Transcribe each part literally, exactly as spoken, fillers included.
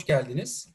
geldiniz.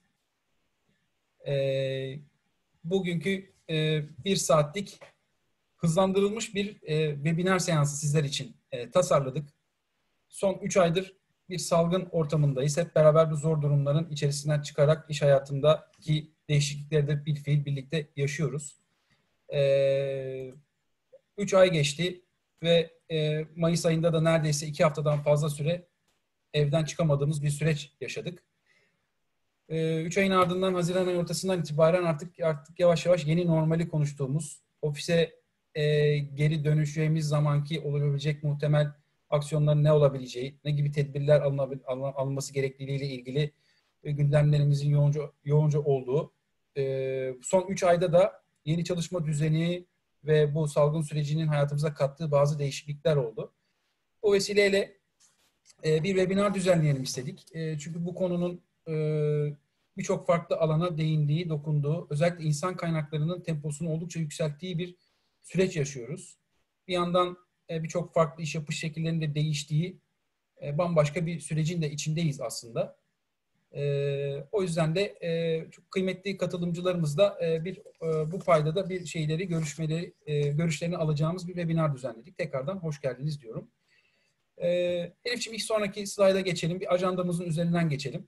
Ee, bugünkü e, bir saatlik hızlandırılmış bir e, webinar seansı sizler için e, tasarladık. Son üç aydır bir salgın ortamındayız. Hep beraber bu zor durumların içerisinden çıkarak iş hayatındaki değişiklikleri de bir fiil birlikte yaşıyoruz. Ee, üç ay geçti ve e, Mayıs ayında da neredeyse iki haftadan fazla süre evden çıkamadığımız bir süreç yaşadık. Üç ayın ardından Haziran ayı ortasından itibaren artık artık yavaş yavaş yeni normali konuştuğumuz, ofise e, geri dönüşeceğimiz zamanki olabilecek muhtemel aksiyonların ne olabileceği, ne gibi tedbirler alınabil, alınması gerekliliğiyle ilgili e, gündemlerimizin yoğunca, yoğunca olduğu, e, son üç ayda da yeni çalışma düzeni ve bu salgın sürecinin hayatımıza kattığı bazı değişiklikler oldu. O vesileyle e, bir webinar düzenleyelim istedik. E, çünkü bu konunun e, birçok farklı alana değindiği, dokunduğu, özellikle insan kaynaklarının temposunu oldukça yükselttiği bir süreç yaşıyoruz. Bir yandan e, birçok farklı iş yapış şekillerinin de değiştiği e, bambaşka bir sürecin de içindeyiz aslında. E, o yüzden de e, çok kıymetli katılımcılarımızla e, bir e, bu paydada bir şeyleri, görüşmeleri, e, görüşlerini alacağımız bir webinar düzenledik. Tekrardan hoş geldiniz diyorum. E, Elif'ciğim ilk sonraki slayda geçelim. Bir ajandamızın üzerinden geçelim.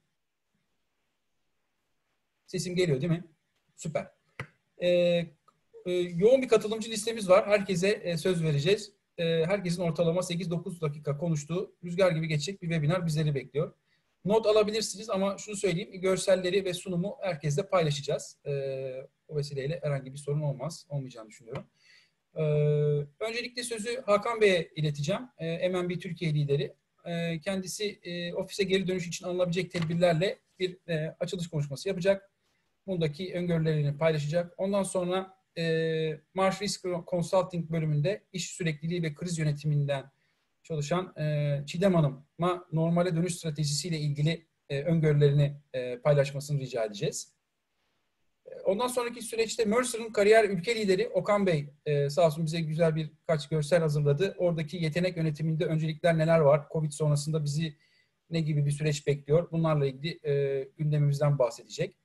Sesim geliyor değil mi? Süper. Ee, e, yoğun bir katılımcı listemiz var. Herkese e, söz vereceğiz. E, herkesin ortalama sekiz dokuz dakika konuştuğu, rüzgar gibi geçecek bir webinar bizleri bekliyor. Not alabilirsiniz ama şunu söyleyeyim, görselleri ve sunumu herkesle paylaşacağız. E, o vesileyle herhangi bir sorun olmaz, olmayacağını düşünüyorum. E, öncelikle sözü Hakan Bey'e ileteceğim. E, M N B Türkiye lideri. E, kendisi e, ofise geri dönüş için alınabilecek tedbirlerle bir e, açılış konuşması yapacak. Bundaki öngörülerini paylaşacak. Ondan sonra e, Marsh Risk Consulting bölümünde iş sürekliliği ve kriz yönetiminden çalışan e, Çiğdem Hanım'a normale dönüş stratejisiyle ilgili e, öngörülerini e, paylaşmasını rica edeceğiz. Ondan sonraki süreçte Mercer'ın kariyer ülke lideri Okan Bey e, sağ olsun bize güzel birkaç görsel hazırladı. Oradaki yetenek yönetiminde öncelikler neler var? Covid sonrasında bizi ne gibi bir süreç bekliyor? Bunlarla ilgili e, gündemimizden bahsedecek.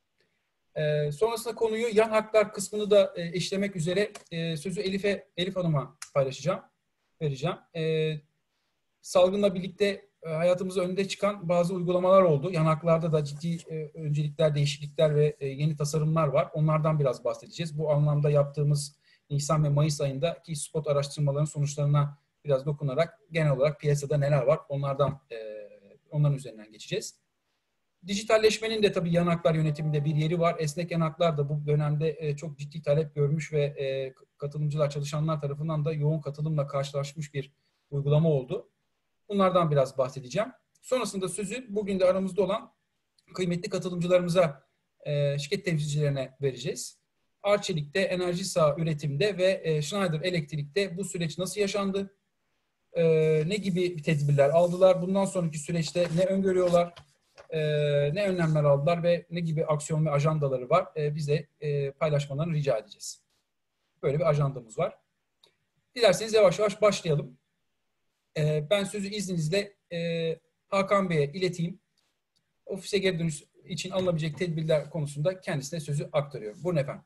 Ee, sonrasında konuyu yan haklar kısmını da e, işlemek üzere e, sözü Elif'e, Elif Hanım'a paylaşacağım, vereceğim. E, salgınla birlikte e, hayatımıza önde çıkan bazı uygulamalar oldu. Yan haklarda da ciddi e, öncelikler, değişiklikler ve e, yeni tasarımlar var. Onlardan biraz bahsedeceğiz. Bu anlamda yaptığımız Nisan ve Mayıs ayındaki spot araştırmaların sonuçlarına biraz dokunarak genel olarak piyasada neler var onlardan e, onların üzerinden geçeceğiz. Dijitalleşmenin de tabii yan haklar yönetiminde bir yeri var. Esnek yan haklar da bu dönemde çok ciddi talep görmüş ve katılımcılar, çalışanlar tarafından da yoğun katılımla karşılaşmış bir uygulama oldu. Bunlardan biraz bahsedeceğim. Sonrasında sözü bugün de aramızda olan kıymetli katılımcılarımıza, şirket temsilcilerine vereceğiz. Arçelik'te, Enerji Sağ üretimde ve Schneider Elektrik'te bu süreç nasıl yaşandı? Ne gibi tedbirler aldılar? Bundan sonraki süreçte ne öngörüyorlar? Ee, ne önlemler aldılar ve ne gibi aksiyon ve ajandaları var ee, bize e, paylaşmalarını rica edeceğiz. Böyle bir ajandamız var. Dilerseniz yavaş yavaş başlayalım. Ee, ben sözü izninizle e, Hakan Bey'e ileteyim. Ofise geri dönüş için alınabilecek tedbirler konusunda kendisine sözü aktarıyorum. Buyurun efendim.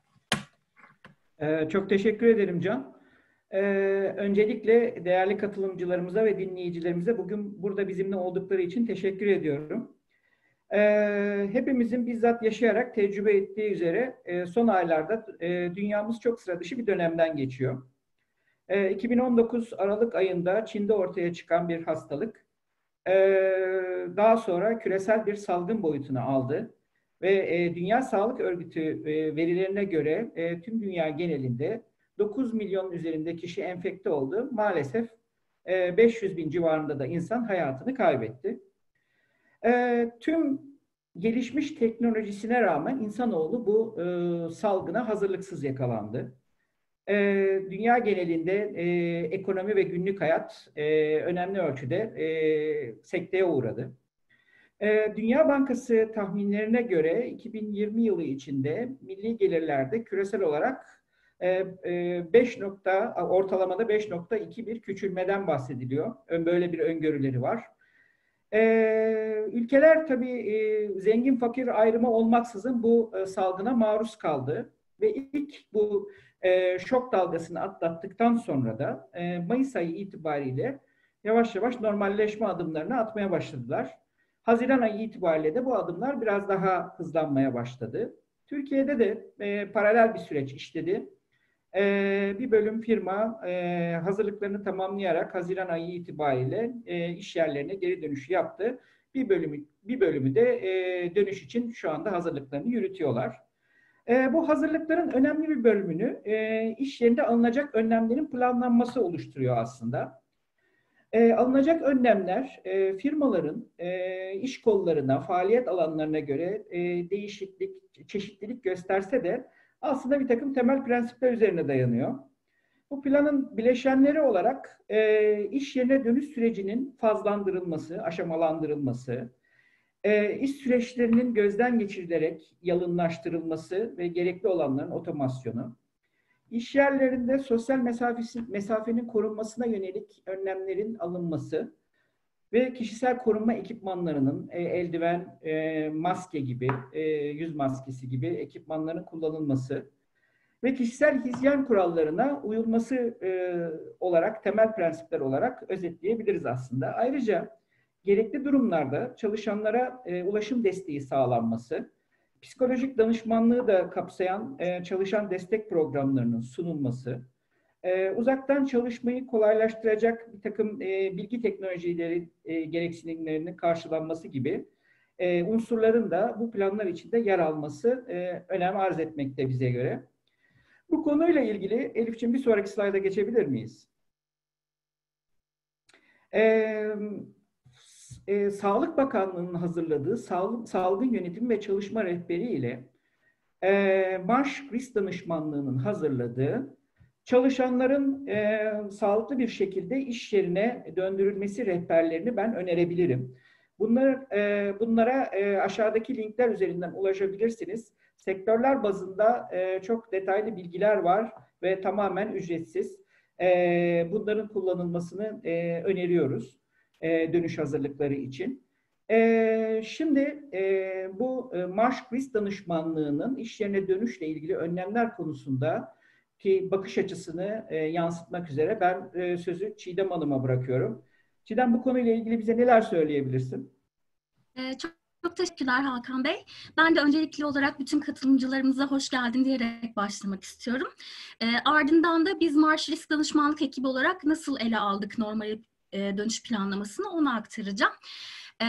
Ee, çok teşekkür ederim Can. Ee, öncelikle değerli katılımcılarımıza ve dinleyicilerimize bugün burada bizimle oldukları için teşekkür ediyorum. Ee, hepimizin bizzat yaşayarak tecrübe ettiği üzere e, son aylarda e, dünyamız çok sıra dışı bir dönemden geçiyor. E, iki bin on dokuz Aralık ayında Çin'de ortaya çıkan bir hastalık e, daha sonra küresel bir salgın boyutunu aldı ve e, Dünya Sağlık Örgütü e, verilerine göre e, tüm dünya genelinde dokuz milyon üzerinde kişi enfekte oldu. Maalesef e, beş yüz bin civarında da insan hayatını kaybetti. E, tüm gelişmiş teknolojisine rağmen insanoğlu bu e, salgına hazırlıksız yakalandı. E, dünya genelinde e, ekonomi ve günlük hayat e, önemli ölçüde e, sekteye uğradı. E, Dünya Bankası tahminlerine göre iki bin yirmi yılı içinde milli gelirlerde küresel olarak e, e, beş nokta, ortalamada beş nokta iki bir küçülmeden bahsediliyor. Böyle bir öngörüleri var. Ee, ülkeler tabii e, zengin fakir ayrımı olmaksızın bu e, salgına maruz kaldı ve ilk bu e, şok dalgasını atlattıktan sonra da e, Mayıs ayı itibariyle yavaş yavaş normalleşme adımlarını atmaya başladılar. Haziran ayı itibariyle de bu adımlar biraz daha hızlanmaya başladı. Türkiye'de de e, paralel bir süreç işledi. E, bir bölüm firma e, hazırlıklarını tamamlayarak Haziran ayı itibariyle e, iş yerlerine geri dönüşü yaptı. Bir bölümü bir bölümü de e, dönüş için şu anda hazırlıklarını yürütüyorlar. E, bu hazırlıkların önemli bir bölümünü e, iş yerinde alınacak önlemlerin planlanması oluşturuyor aslında. E, alınacak önlemler e, firmaların e, iş kollarına, faaliyet alanlarına göre e, değişiklik, çeşitlilik gösterse de aslında bir takım temel prensipler üzerine dayanıyor. Bu planın bileşenleri olarak e, iş yerine dönüş sürecinin fazlandırılması, aşamalandırılması, e, iş süreçlerinin gözden geçirilerek yalınlaştırılması ve gerekli olanların otomasyonu, İş yerlerinde sosyal mesafesi, mesafenin korunmasına yönelik önlemlerin alınması ve kişisel korunma ekipmanlarının e, eldiven, e, maske gibi, e, yüz maskesi gibi ekipmanların kullanılması ve kişisel hijyen kurallarına uyulması e, olarak temel prensipler olarak özetleyebiliriz aslında. Ayrıca gerekli durumlarda çalışanlara e, ulaşım desteği sağlanması, psikolojik danışmanlığı da kapsayan e, çalışan destek programlarının sunulması, e, uzaktan çalışmayı kolaylaştıracak bir takım e, bilgi teknolojileri e, gereksinimlerinin karşılanması gibi e, unsurların da bu planlar içinde yer alması e, önem arz etmekte bize göre. Bu konuyla ilgili Elif'ciğim bir sonraki slayda geçebilir miyiz? Ee, e, Sağlık Bakanlığı'nın hazırladığı Sağlık, Salgın Yönetim ve Çalışma Rehberi ile e, Marş Risk Danışmanlığı'nın hazırladığı çalışanların e, sağlıklı bir şekilde iş yerine döndürülmesi rehberlerini ben önerebilirim. Bunlar, e, bunlara e, aşağıdaki linkler üzerinden ulaşabilirsiniz. Sektörler bazında e, çok detaylı bilgiler var ve tamamen ücretsiz. E, bunların kullanılmasını e, öneriyoruz e, dönüş hazırlıkları için. E, şimdi e, bu e, Marş Risk Danışmanlığı'nın iş yerine dönüşle ilgili önlemler konusunda ki bakış açısını e, yansıtmak üzere ben e, sözü Çiğdem Hanım'a bırakıyorum. Çiğdem, bu konuyla ilgili bize neler söyleyebilirsin? Ee, çok, çok teşekkürler Hakan Bey. Ben de öncelikli olarak bütün katılımcılarımıza hoş geldin diyerek başlamak istiyorum. E, ardından da biz Marş Risk Danışmanlık ekibi olarak nasıl ele aldık normal e, dönüş planlamasını onu aktaracağım. E,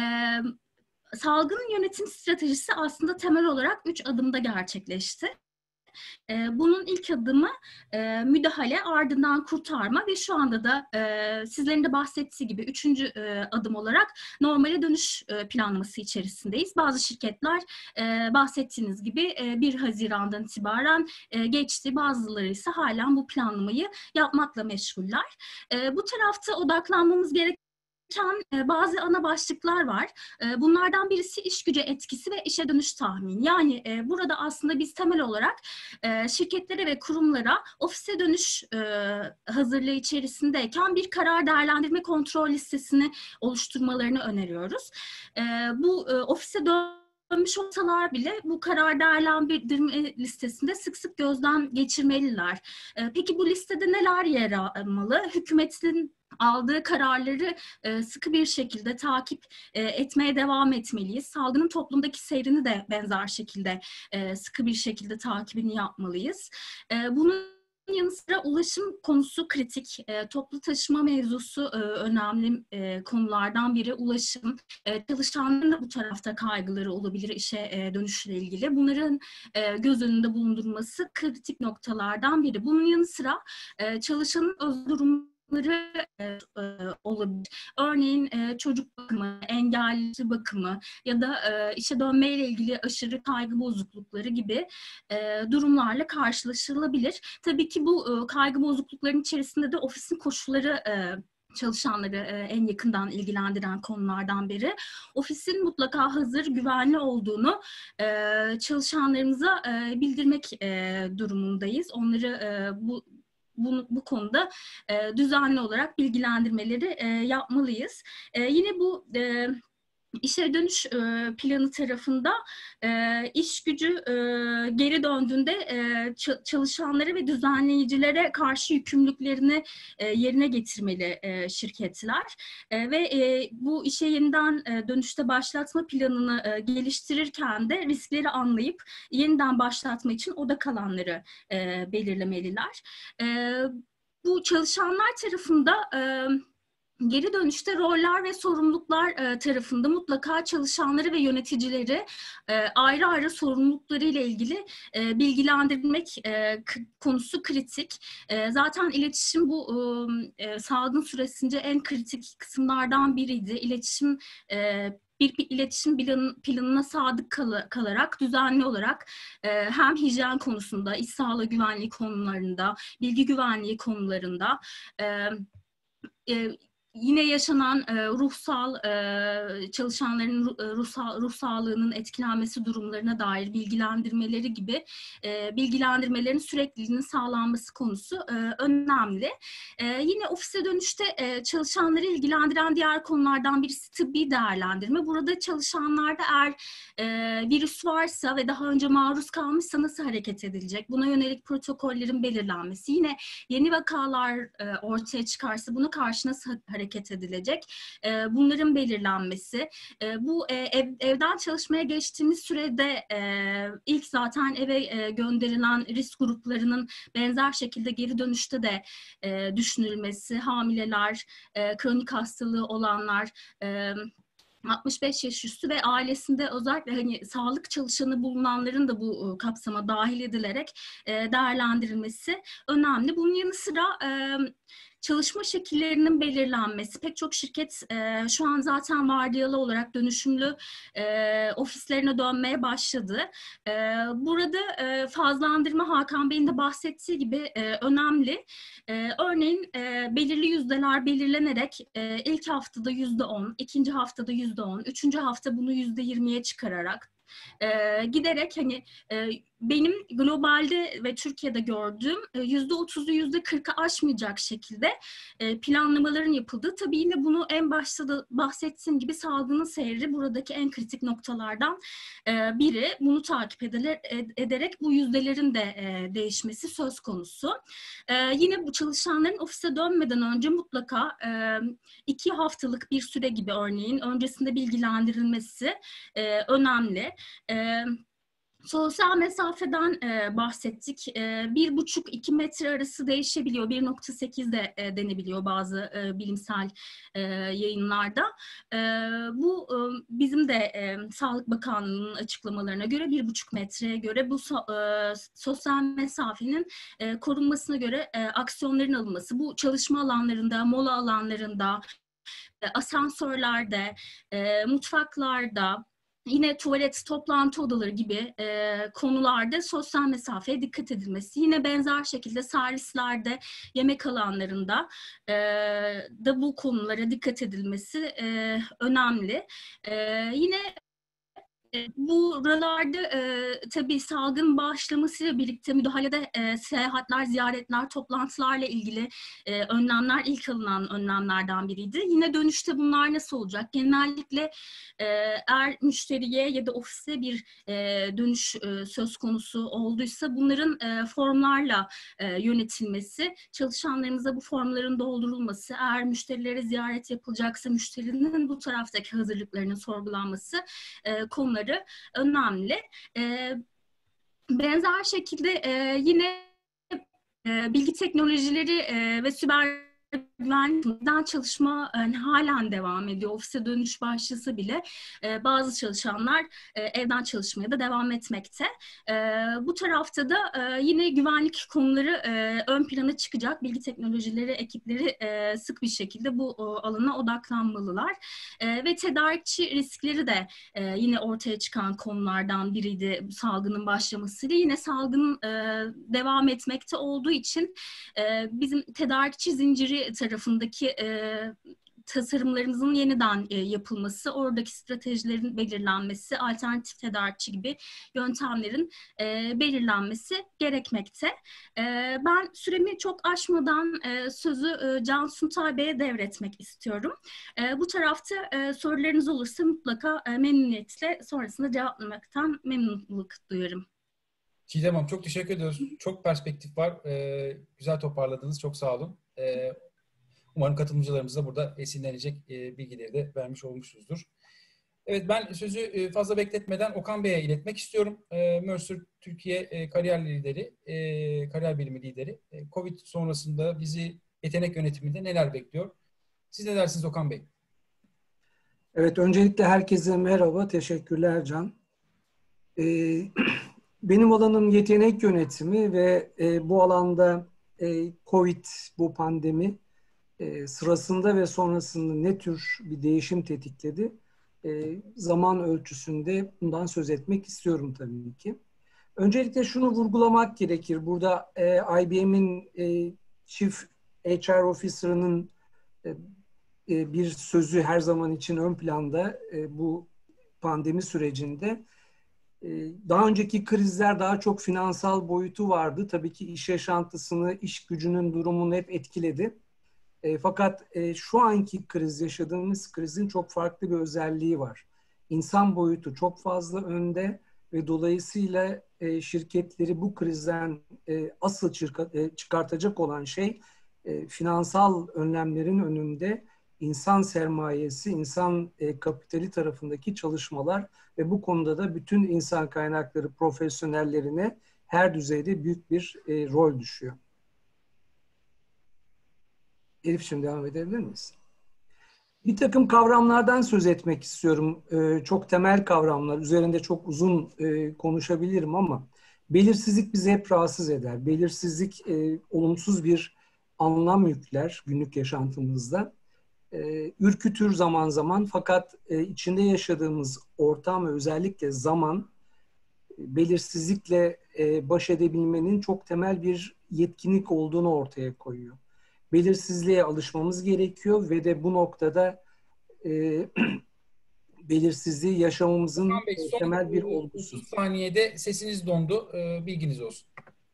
salgın yönetim stratejisi aslında temel olarak üç adımda gerçekleşti. Bunun ilk adımı e, müdahale, ardından kurtarma ve şu anda da e, sizlerin de bahsettiği gibi üçüncü e, adım olarak normale dönüş e, planlaması içerisindeyiz. Bazı şirketler e, bahsettiğiniz gibi e, bir Haziran'dan itibaren e, geçti, bazıları ise halen bu planlamayı yapmakla meşguller. E, bu tarafta odaklanmamız gereken bazı ana başlıklar var. Bunlardan birisi iş gücü etkisi ve işe dönüş tahmini. Yani burada aslında biz temel olarak şirketlere ve kurumlara ofise dönüş hazırlığı içerisindeyken bir karar değerlendirme kontrol listesini oluşturmalarını öneriyoruz. Bu ofise dönüş dönmüş olsalar bile bu karar değerlendirme listesinde sık sık gözden geçirmeliler. Peki bu listede neler yer almalı? Hükümetin aldığı kararları e, sıkı bir şekilde takip e, etmeye devam etmeliyiz. Salgının toplumdaki seyrini de benzer şekilde e, sıkı bir şekilde takibini yapmalıyız. E, bunun yanı sıra ulaşım konusu kritik. E, toplu taşıma mevzusu e, önemli e, konulardan biri. Ulaşım. E, çalışanların da bu tarafta kaygıları olabilir işe e, dönüşle ilgili. Bunların e, göz önünde bulundurması kritik noktalardan biri. Bunun yanı sıra e, çalışanın öz durumu e, e, olabilir. Örneğin e, çocuk bakımı, engelli bakımı ya da e, işe dönmeyle ilgili aşırı kaygı bozuklukları gibi e, durumlarla karşılaşılabilir. Tabii ki bu e, kaygı bozukluklarının içerisinde de ofisin koşulları e, çalışanları e, en yakından ilgilendiren konulardan biri. Ofisin mutlaka hazır, güvenli olduğunu e, çalışanlarımıza e, bildirmek e, durumundayız. Onları e, bu Bu, bu konuda e, düzenli olarak bilgilendirmeleri e, yapmalıyız. E, yine bu e, İşe dönüş e, planı tarafında e, iş gücü e, geri döndüğünde e, ç- çalışanları ve düzenleyicilere karşı yükümlülüklerini e, yerine getirmeli e, şirketler e, ve e, bu işe yeniden e, dönüşte başlatma planını e, geliştirirken de riskleri anlayıp yeniden başlatma için odak alanları e, belirlemeliler. E, bu çalışanlar tarafında e, geri dönüşte roller ve sorumluluklar e, tarafında mutlaka çalışanları ve yöneticileri e, ayrı ayrı sorumluluklarıyla ilgili e, bilgilendirmek e, konusu kritik. E, zaten iletişim bu e, salgın süresince en kritik kısımlardan biriydi. İletişim e, bir, bir iletişim planı, planına sadık kal kalarak düzenli olarak e, hem hijyen konusunda, iş sağlığı güvenliği konularında, bilgi güvenliği konularında e, e, yine yaşanan e, ruhsal e, çalışanların e, ruhsal, ruh sağlığının etkilenmesi durumlarına dair bilgilendirmeleri gibi e, bilgilendirmelerin sürekliliğinin sağlanması konusu e, önemli. E, yine ofise dönüşte e, çalışanları ilgilendiren diğer konulardan birisi tıbbi değerlendirme. Burada çalışanlarda eğer e, virüs varsa ve daha önce maruz kalmışsa nasıl hareket edilecek? Buna yönelik protokollerin belirlenmesi. Yine yeni vakalar e, ortaya çıkarsa buna karşı nasıl hareket edilecek? E, bunların belirlenmesi. E, bu e, ev, evden çalışmaya geçtiğimiz sürede e, ilk zaten eve e, gönderilen risk gruplarının benzer şekilde geri dönüşte de e, düşünülmesi, hamileler, e, kronik hastalığı olanlar, e, altmış beş yaş üstü ve ailesinde özellikle hani sağlık çalışanı bulunanların da bu kapsama dahil edilerek e, değerlendirilmesi önemli. Bunun yanı sıra e, çalışma şekillerinin belirlenmesi. Pek çok şirket e, şu an zaten vardiyalı olarak dönüşümlü e, ofislerine dönmeye başladı. E, burada e, fazlandırma Hakan Bey'in de bahsettiği gibi e, önemli. E, örneğin e, belirli yüzdeler belirlenerek e, ilk haftada yüzde on, ikinci haftada yüzde on, üçüncü hafta bunu yüzde yirmiye çıkararak e, giderek hani e, benim globalde ve Türkiye'de gördüğüm yüzde otuzu yüzde kırkı aşmayacak şekilde e, planlamaların yapıldığı. Tabii yine bunu en başta da bahsettiğim gibi salgının seyri buradaki en kritik noktalardan e, biri. Bunu takip ediler, ed, ederek bu yüzdelerin de e, değişmesi söz konusu. E, yine bu çalışanların ofise dönmeden önce mutlaka e, iki haftalık bir süre gibi örneğin öncesinde bilgilendirilmesi e, önemli. E, Sosyal mesafeden e, bahsettik. E, bir buçuk iki metre arası değişebiliyor. bir nokta sekiz de e, denebiliyor bazı e, bilimsel e, yayınlarda. E, bu e, bizim de e, Sağlık Bakanlığı'nın açıklamalarına göre bir buçuk metreye göre bu so, e, sosyal mesafenin e, korunmasına göre e, aksiyonların alınması. Bu çalışma alanlarında, mola alanlarında, e, asansörlerde, e, mutfaklarda, yine tuvalet, toplantı odaları gibi e, konularda sosyal mesafeye dikkat edilmesi. Yine benzer şekilde servislerde, yemek alanlarında e, da bu konulara dikkat edilmesi e, önemli. E, yine buralarda e, tabii salgın başlamasıyla birlikte müdahalede e, seyahatler, ziyaretler, toplantılarla ilgili e, önlemler ilk alınan önlemlerden biriydi. Yine dönüşte bunlar nasıl olacak? Genellikle e, eğer müşteriye ya da ofise bir e, dönüş e, söz konusu olduysa bunların e, formlarla e, yönetilmesi, çalışanlarımıza bu formların doldurulması, eğer müşterilere ziyaret yapılacaksa müşterinin bu taraftaki hazırlıklarının sorgulanması e, konuları önemli. E, benzer şekilde e, yine e, bilgi teknolojileri e, ve siber güvenlikten çalışma yani halen devam ediyor. Ofise dönüş başlasa bile e, bazı çalışanlar e, evden çalışmaya da devam etmekte. E, bu tarafta da e, yine güvenlik konuları e, ön plana çıkacak. Bilgi teknolojileri ekipleri e, sık bir şekilde bu o, alana odaklanmalılar. E, ve tedarikçi riskleri de e, yine ortaya çıkan konulardan biriydi salgının başlamasıyla. Yine salgın e, devam etmekte olduğu için e, bizim tedarikçi zinciri tarafındaki e, tasarımlarımızın yeniden e, yapılması, oradaki stratejilerin belirlenmesi, alternatif tedarikçi gibi yöntemlerin e, belirlenmesi gerekmekte. E, ben süremi çok aşmadan e, sözü e, Can Suntay Bey'e devretmek istiyorum. E, bu tarafta e, sorularınız olursa mutlaka e, memnuniyetle sonrasında cevaplamaktan memnunluk duyarım. Çiğdem Hanım çok teşekkür ediyoruz. Çok perspektif var. Ee, güzel toparladınız. Çok sağ olun. Ee, umarım katılımcılarımız da burada esinlenecek e, bilgileri de vermiş olmuşuzdur. Evet, ben sözü e, fazla bekletmeden Okan Bey'e iletmek istiyorum. E, Mercer Türkiye e, kariyer lideri, e, kariyer bilimi lideri. E, Covid sonrasında bizi yetenek yönetiminde neler bekliyor? Siz ne dersiniz Okan Bey? Evet, öncelikle herkese merhaba. Teşekkürler Can. Ee, benim alanım yetenek yönetimi ve e, bu alanda e, Covid, bu pandemi e, sırasında ve sonrasında ne tür bir değişim tetikledi? E, zaman ölçüsünde bundan söz etmek istiyorum tabii ki. Öncelikle şunu vurgulamak gerekir. Burada e, I B M'in e, Chief H R Officer'ının e, bir sözü her zaman için ön planda bu pandemi sürecinde. Daha önceki krizler daha çok finansal boyutu vardı. Tabii ki iş yaşantısını, iş gücünün durumunu hep etkiledi. Fakat şu anki kriz, yaşadığımız krizin çok farklı bir özelliği var. İnsan boyutu çok fazla önde ve dolayısıyla şirketleri bu krizden asıl çıkartacak olan şey finansal önlemlerin önünde İnsan sermayesi, insan e, kapitali tarafındaki çalışmalar ve bu konuda da bütün insan kaynakları profesyonellerine her düzeyde büyük bir e, rol düşüyor. Elif'ciğim devam edebilir miyiz? Bir takım kavramlardan söz etmek istiyorum. E, çok temel kavramlar. Üzerinde çok uzun e, konuşabilirim ama belirsizlik bizi hep rahatsız eder. Belirsizlik e, olumsuz bir anlam yükler günlük yaşantımızda. E, ürkütür zaman zaman fakat e, içinde yaşadığımız ortam ve özellikle zaman e, belirsizlikle e, baş edebilmenin çok temel bir yetkinlik olduğunu ortaya koyuyor. Belirsizliğe alışmamız gerekiyor ve de bu noktada e, belirsizliği yaşamamızın Bey, son temel bir olgusu. otuz saniyede sesiniz dondu. E, bilginiz olsun.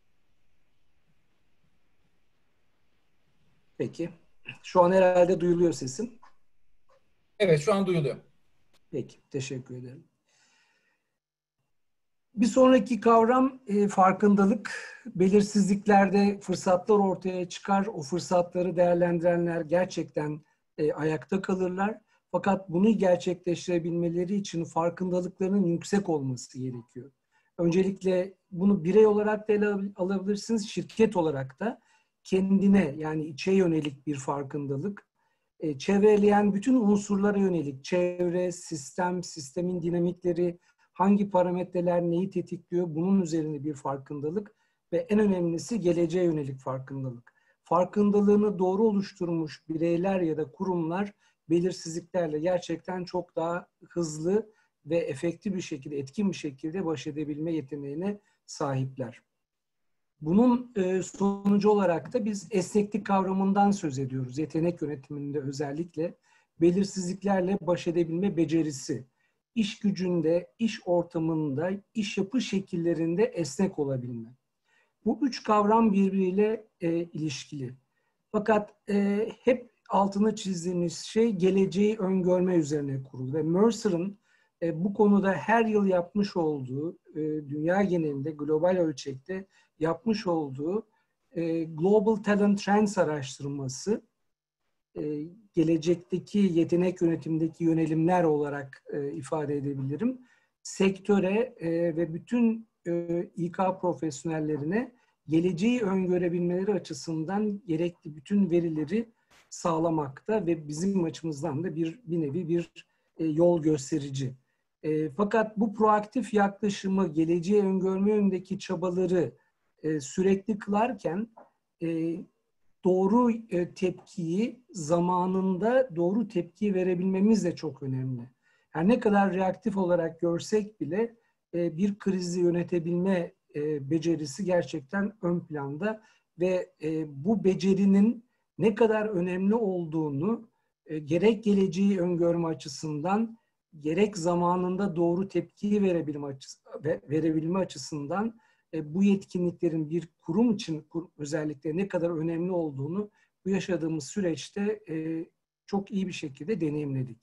Peki. Şu an herhalde duyuluyor sesim. Evet, şu an duyuluyor. Peki, teşekkür ederim. Bir sonraki kavram e, farkındalık. Belirsizliklerde fırsatlar ortaya çıkar. O fırsatları değerlendirenler gerçekten e, ayakta kalırlar. Fakat bunu gerçekleştirebilmeleri için farkındalıklarının yüksek olması gerekiyor. Öncelikle bunu birey olarak da ele alabilirsiniz, şirket olarak da kendine yani içe yönelik bir farkındalık. E, çevreleyen bütün unsurlara yönelik çevre, sistem, sistemin dinamikleri, hangi parametreler neyi tetikliyor bunun üzerine bir farkındalık ve en önemlisi geleceğe yönelik farkındalık. Farkındalığını doğru oluşturmuş bireyler ya da kurumlar belirsizliklerle gerçekten çok daha hızlı ve efektif bir şekilde, etkin bir şekilde baş edebilme yeteneğine sahipler. Bunun sonucu olarak da biz esneklik kavramından söz ediyoruz. Yetenek yönetiminde özellikle belirsizliklerle baş edebilme becerisi. İş gücünde, iş ortamında, iş yapı şekillerinde esnek olabilme. Bu üç kavram birbiriyle e, ilişkili. Fakat e, hep altını çizdiğimiz şey geleceği öngörme üzerine kurulu. Ve Mercer'ın e, bu konuda her yıl yapmış olduğu, e, dünya genelinde, global ölçekte yapmış olduğu e, Global Talent Trends araştırması, e, gelecekteki yetenek yönetimindeki yönelimler olarak e, ifade edebilirim. Sektöre e, ve bütün e, İK profesyonellerine geleceği öngörebilmeleri açısından gerekli bütün verileri sağlamakta ve bizim açımızdan da bir, bir nevi bir e, yol gösterici. E, fakat bu proaktif yaklaşımı, geleceği öngörme yönündeki çabaları e, sürekli kılarken e, doğru e, tepkiyi zamanında doğru tepki verebilmemiz de çok önemli. Her ne kadar reaktif olarak görsek bile e, bir krizi yönetebilme e, becerisi gerçekten ön planda ve e, bu becerinin ne kadar önemli olduğunu e, gerek geleceği öngörme açısından, gerek zamanında doğru tepkiyi verebilme, açısı, verebilme açısından e, bu yetkinliklerin bir kurum için kur, özellikle ne kadar önemli olduğunu bu yaşadığımız süreçte e, çok iyi bir şekilde deneyimledik.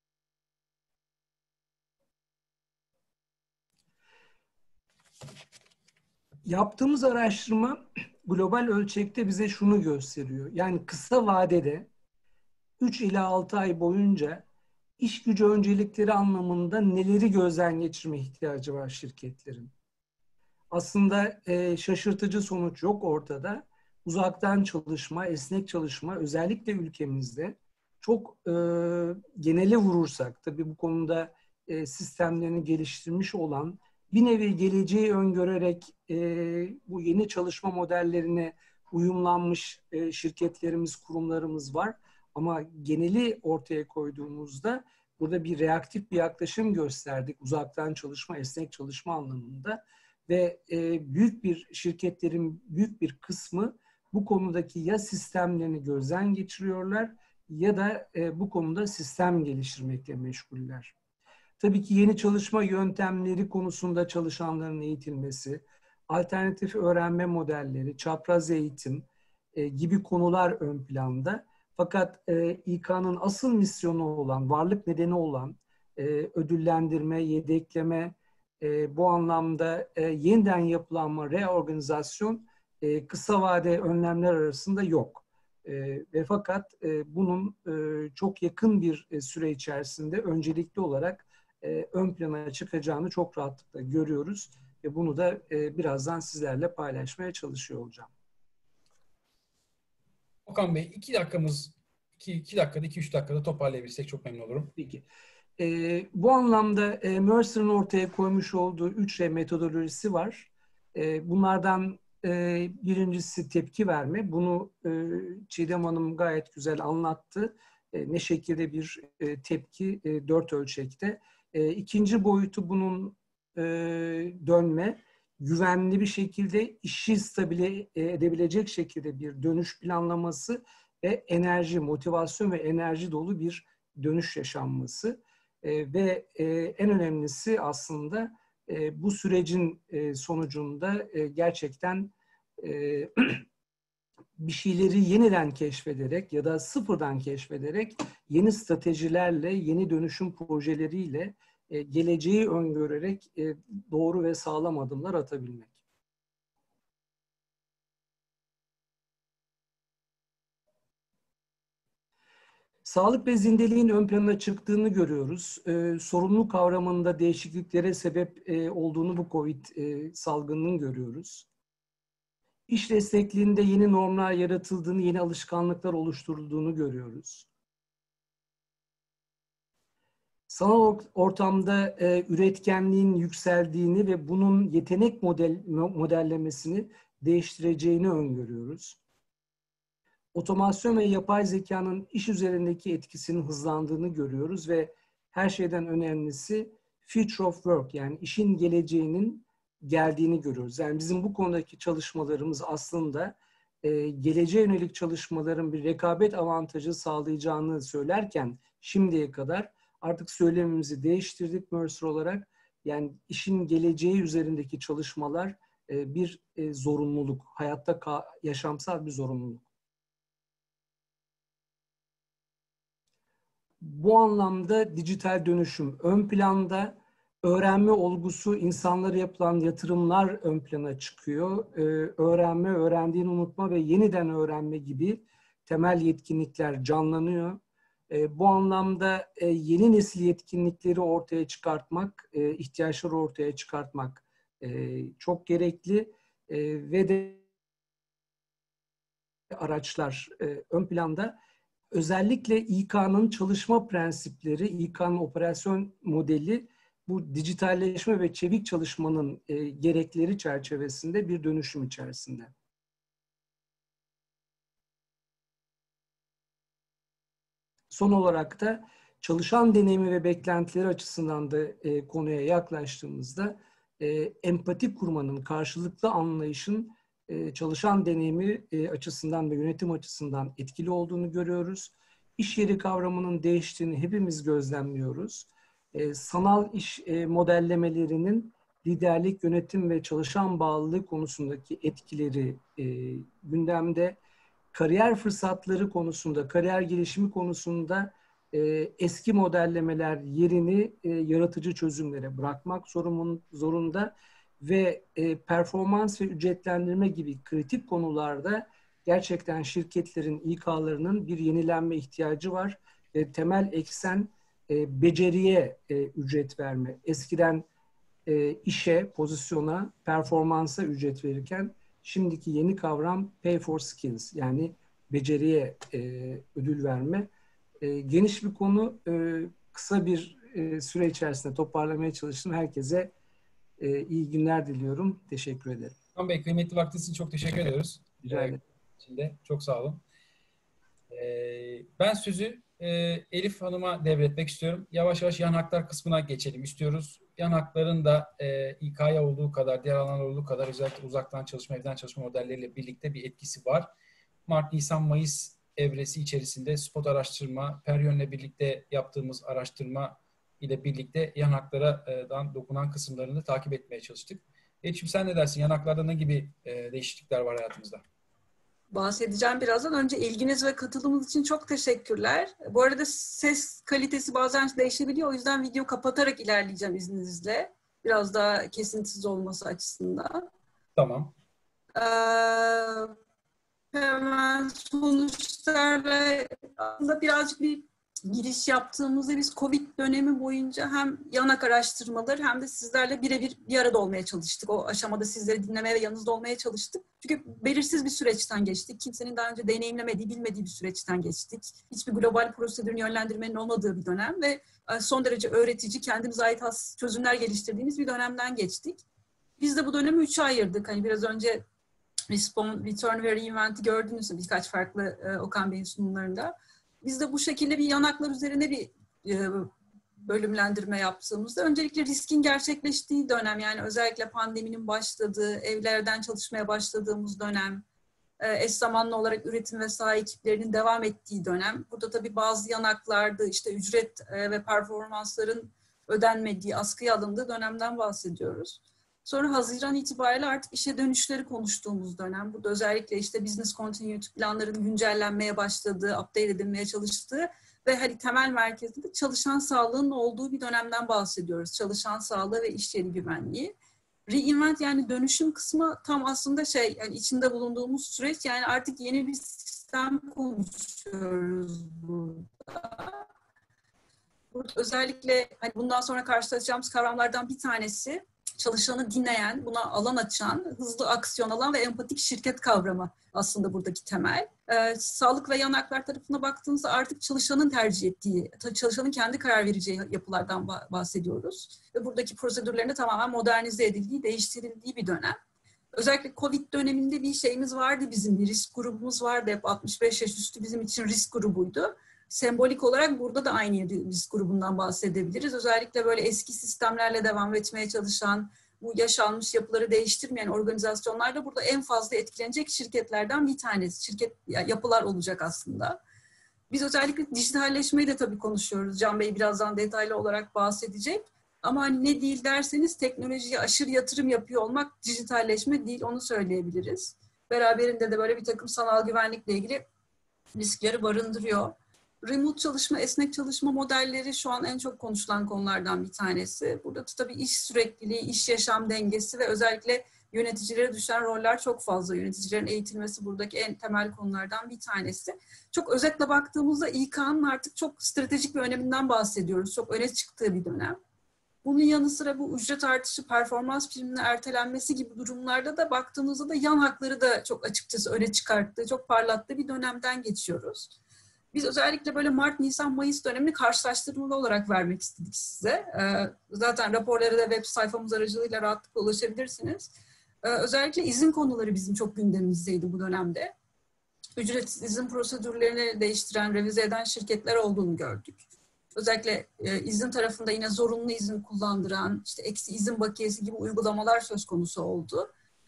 Yaptığımız araştırma global ölçekte bize şunu gösteriyor. Yani kısa vadede üç ila altı ay boyunca iş gücü öncelikleri anlamında neleri gözden geçirme ihtiyacı var şirketlerin? Aslında e, şaşırtıcı sonuç yok ortada. Uzaktan çalışma, esnek çalışma özellikle ülkemizde çok e, genele vurursak, tabii bu konuda e, sistemlerini geliştirmiş olan, bir nevi geleceği öngörerek e, bu yeni çalışma modellerine uyumlanmış e, şirketlerimiz, kurumlarımız var. Ama geneli ortaya koyduğumuzda burada bir reaktif bir yaklaşım gösterdik uzaktan çalışma, esnek çalışma anlamında. Ve e, büyük bir şirketlerin büyük bir kısmı bu konudaki ya sistemlerini gözden geçiriyorlar ya da e, bu konuda sistem geliştirmekle meşguller. Tabii ki yeni çalışma yöntemleri konusunda çalışanların eğitilmesi, alternatif öğrenme modelleri, çapraz eğitim e, gibi konular ön planda. Fakat e, İK'nın asıl misyonu olan, varlık nedeni olan e, ödüllendirme, yedekleme, e, bu anlamda e, yeniden yapılanma, reorganizasyon e, kısa vade önlemler arasında yok. E, ve fakat e, bunun e, çok yakın bir e, süre içerisinde öncelikli olarak e, ön plana çıkacağını çok rahatlıkla görüyoruz. Ve bunu da e, birazdan sizlerle paylaşmaya çalışıyor olacağım. Okan Bey, iki dakikamız, iki, iki dakikada, iki üç dakikada toparlayabilirsek çok memnun olurum. Peki. E, bu anlamda e, Mercer'ın ortaya koymuş olduğu üç R metodolojisi var. E, bunlardan e, birincisi tepki verme. Bunu e, Çiğdem Hanım gayet güzel anlattı. E, ne şekilde bir e, tepki e, dört ölçekte. E, ikinci boyutu bunun e, dönme. Güvenli bir şekilde işi stabile edebilecek şekilde bir dönüş planlaması ve enerji, motivasyon ve enerji dolu bir dönüş yaşanması. E, ve e, en önemlisi aslında e, bu sürecin e, sonucunda e, gerçekten e, bir şeyleri yeniden keşfederek ya da sıfırdan keşfederek yeni stratejilerle, yeni dönüşüm projeleriyle e, geleceği öngörerek e, doğru ve sağlam adımlar atabilmek. Sağlık ve zindeliğin ön plana çıktığını görüyoruz. Ee, sorumluluk kavramında değişikliklere sebep e, olduğunu bu COVID e, salgınının görüyoruz. İş destekliğinde yeni normlar yaratıldığını, yeni alışkanlıklar oluşturulduğunu görüyoruz. Sanal ortamda e, üretkenliğin yükseldiğini ve bunun yetenek model, modellemesini değiştireceğini öngörüyoruz. Otomasyon ve yapay zekanın iş üzerindeki etkisinin hızlandığını görüyoruz ve her şeyden önemlisi future of work, yani işin geleceğinin geldiğini görüyoruz. Yani bizim bu konudaki çalışmalarımız aslında e, geleceğe yönelik çalışmaların bir rekabet avantajı sağlayacağını söylerken şimdiye kadar artık söylemimizi değiştirdik Mercer olarak. Yani işin geleceği üzerindeki çalışmalar e, bir e, zorunluluk, hayatta yaşamsal bir zorunluluk. Bu anlamda dijital dönüşüm ön planda, öğrenme olgusu, insanlara yapılan yatırımlar ön plana çıkıyor. Ee, öğrenme, öğrendiğini unutma ve yeniden öğrenme gibi temel yetkinlikler canlanıyor. Ee, bu anlamda e, yeni nesil yetkinlikleri ortaya çıkartmak, e, ihtiyaçları ortaya çıkartmak e, çok gerekli e, ve de araçlar e, ön planda. Özellikle İK'nın çalışma prensipleri, İK'nın operasyon modeli bu dijitalleşme ve çevik çalışmanın e, gerekleri çerçevesinde bir dönüşüm içerisinde. Son olarak da çalışan deneyimi ve beklentileri açısından da e, konuya yaklaştığımızda e, empati kurmanın, karşılıklı anlayışın e, çalışan deneyimi e, açısından ve yönetim açısından etkili olduğunu görüyoruz. İş yeri kavramının değiştiğini hepimiz gözlemliyoruz. E, sanal iş e, modellemelerinin liderlik, yönetim ve çalışan bağlılığı konusundaki etkileri e, gündemde. Kariyer fırsatları konusunda, kariyer gelişimi konusunda e, eski modellemeler yerini e, yaratıcı çözümlere bırakmak zorumun, zorunda ve e, performans ve ücretlendirme gibi kritik konularda gerçekten şirketlerin İK'larının bir yenilenme ihtiyacı var. E, temel eksen e, beceriye e, ücret verme. Eskiden e, işe, pozisyona, performansa ücret verirken şimdiki yeni kavram pay for skills, yani beceriye e, ödül verme. E, geniş bir konu, e, kısa bir e, süre içerisinde toparlamaya çalıştım. Herkese e, iyi günler diliyorum. Teşekkür ederim. Hakan Bey, kıymetli vaktiniz için çok teşekkür ediyoruz. Rica ederim. Ee, çok sağ olun. Ee, ben sözü e, Elif Hanım'a devretmek istiyorum. Yavaş yavaş yan haklar kısmına geçelim istiyoruz. Yan hakların da e, İK'ya olduğu kadar, diğer alanlar olduğu kadar özellikle uzaktan çalışma, evden çalışma modelleriyle birlikte bir etkisi var. Mart, Nisan, Mayıs evresi içerisinde spot araştırma, Peryon'la birlikte yaptığımız araştırma ile birlikte yan haklardan dokunan kısımlarını takip etmeye çalıştık. Elif'ciğim, sen ne dersin? Yan haklarda ne gibi e, değişiklikler var hayatımızda? Bahsedeceğim birazdan. Önce ilginiz ve katılımınız için çok teşekkürler. Bu arada ses kalitesi bazen değişebiliyor. O yüzden video kapatarak ilerleyeceğim izninizle. Biraz daha kesintisiz olması açısından. Tamam. Ee, hemen sonuçlarla aslında birazcık bir giriş yaptığımızda biz Covid dönemi boyunca hem yanak araştırmaları hem de sizlerle birebir bir arada olmaya çalıştık. O aşamada sizleri dinlemeye ve yanınızda olmaya çalıştık. Çünkü belirsiz bir süreçten geçtik. Kimsenin daha önce deneyimlemediği, bilmediği bir süreçten geçtik. Hiçbir global prosedürün yönlendirmenin olmadığı bir dönem ve son derece öğretici, kendimize ait has çözümler geliştirdiğimiz bir dönemden geçtik. Biz de bu dönemi üçe ayırdık. Hani biraz önce Respond, Return ve Reinvent'i gördünüz birkaç farklı Okan Bey'in sunumlarında. Biz de bu şekilde bir yanaklar üzerine bir e, bölümlendirme yaptığımızda öncelikle riskin gerçekleştiği dönem, yani özellikle pandeminin başladığı, evlerden çalışmaya başladığımız dönem, e, eş zamanlı olarak üretim ve saha ekiplerinin devam ettiği dönem. Burada tabii bazı yanaklarda işte ücret e, ve performansların ödenmediği, askıya alındığı dönemden bahsediyoruz. Sonra Haziran itibariyle artık işe dönüşleri konuştuğumuz dönem. Burada özellikle işte business continuity planların güncellenmeye başladığı, update edilmeye çalıştığı ve hani temel merkezde de çalışan sağlığının olduğu bir dönemden bahsediyoruz. Çalışan sağlığı ve iş yeri güvenliği. Reinvent, yani dönüşüm kısmı tam aslında şey, yani içinde bulunduğumuz süreç, yani artık yeni bir sistem konuşuyoruz burada. Burada özellikle hani bundan sonra karşılaşacağımız kavramlardan bir tanesi çalışanı dinleyen, buna alan açan, hızlı aksiyon alan ve empatik şirket kavramı aslında buradaki temel. Ee, sağlık ve yan haklar tarafına baktığımızda artık çalışanın tercih ettiği, çalışanın kendi karar vereceği yapılardan bahsediyoruz. Ve buradaki prosedürlerin de tamamen modernize edildiği, değiştirildiği bir dönem. Özellikle Covid döneminde bir şeyimiz vardı bizim, bir risk grubumuz vardı. Hep altmış beş yaş üstü bizim için risk grubuydu. Sembolik olarak burada da aynı risk grubundan bahsedebiliriz. Özellikle böyle eski sistemlerle devam etmeye çalışan, bu yaşanmış yapıları değiştirmeyen organizasyonlar da burada en fazla etkilenecek şirketlerden bir tanesi. Şirket yapılar olacak aslında. Biz özellikle dijitalleşmeyi de tabii konuşuyoruz. Can Bey birazdan detaylı olarak bahsedecek. Ama hani ne değil derseniz teknolojiye aşırı yatırım yapıyor olmak dijitalleşme değil, onu söyleyebiliriz. Beraberinde de böyle bir takım sanal güvenlikle ilgili riskleri barındırıyor. Remote çalışma, esnek çalışma modelleri şu an en çok konuşulan konulardan bir tanesi. Burada da tabii iş sürekliliği, iş yaşam dengesi ve özellikle yöneticilere düşen roller çok fazla. Yöneticilerin eğitilmesi buradaki en temel konulardan bir tanesi. Çok özetle baktığımızda İK'nın artık çok stratejik bir öneminden bahsediyoruz. Çok öne çıktığı bir dönem. Bunun yanı sıra bu ücret artışı, performans priminin ertelenmesi gibi durumlarda da baktığımızda da yan hakları da çok açıkçası öne çıkarttığı, çok parlattığı bir dönemden geçiyoruz. Biz özellikle böyle Mart, Nisan, Mayıs dönemini karşılaştırmalı olarak vermek istedik size. Zaten raporlara da web sayfamız aracılığıyla rahatlıkla ulaşabilirsiniz. Özellikle izin konuları bizim çok gündemimizdeydi bu dönemde. Ücretsiz izin prosedürlerini değiştiren, revize eden şirketler olduğunu gördük. Özellikle izin tarafında yine zorunlu izin kullandıran, işte eksi izin bakiyesi gibi uygulamalar söz konusu oldu.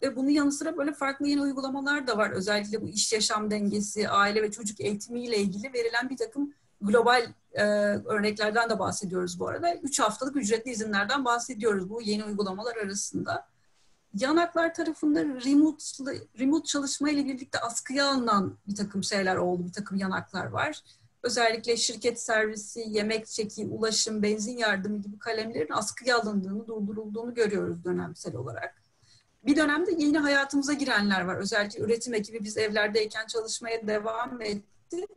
Ve bunun yanı sıra böyle farklı yeni uygulamalar da var. Özellikle bu iş yaşam dengesi, aile ve çocuk eğitimiyle ilgili verilen bir takım global e, örneklerden de bahsediyoruz bu arada. Üç haftalık ücretli izinlerden bahsediyoruz bu yeni uygulamalar arasında. Yanaklar tarafında remote, remote çalışma ile birlikte askıya alınan bir takım şeyler oldu, bir takım yanaklar var. Özellikle şirket servisi, yemek çeki, ulaşım, benzin yardımı gibi kalemlerin askıya alındığını, durdurulduğunu görüyoruz dönemsel olarak. Bir dönemde yeni hayatımıza girenler var. Özellikle üretim ekibi biz evlerdeyken çalışmaya devam etti.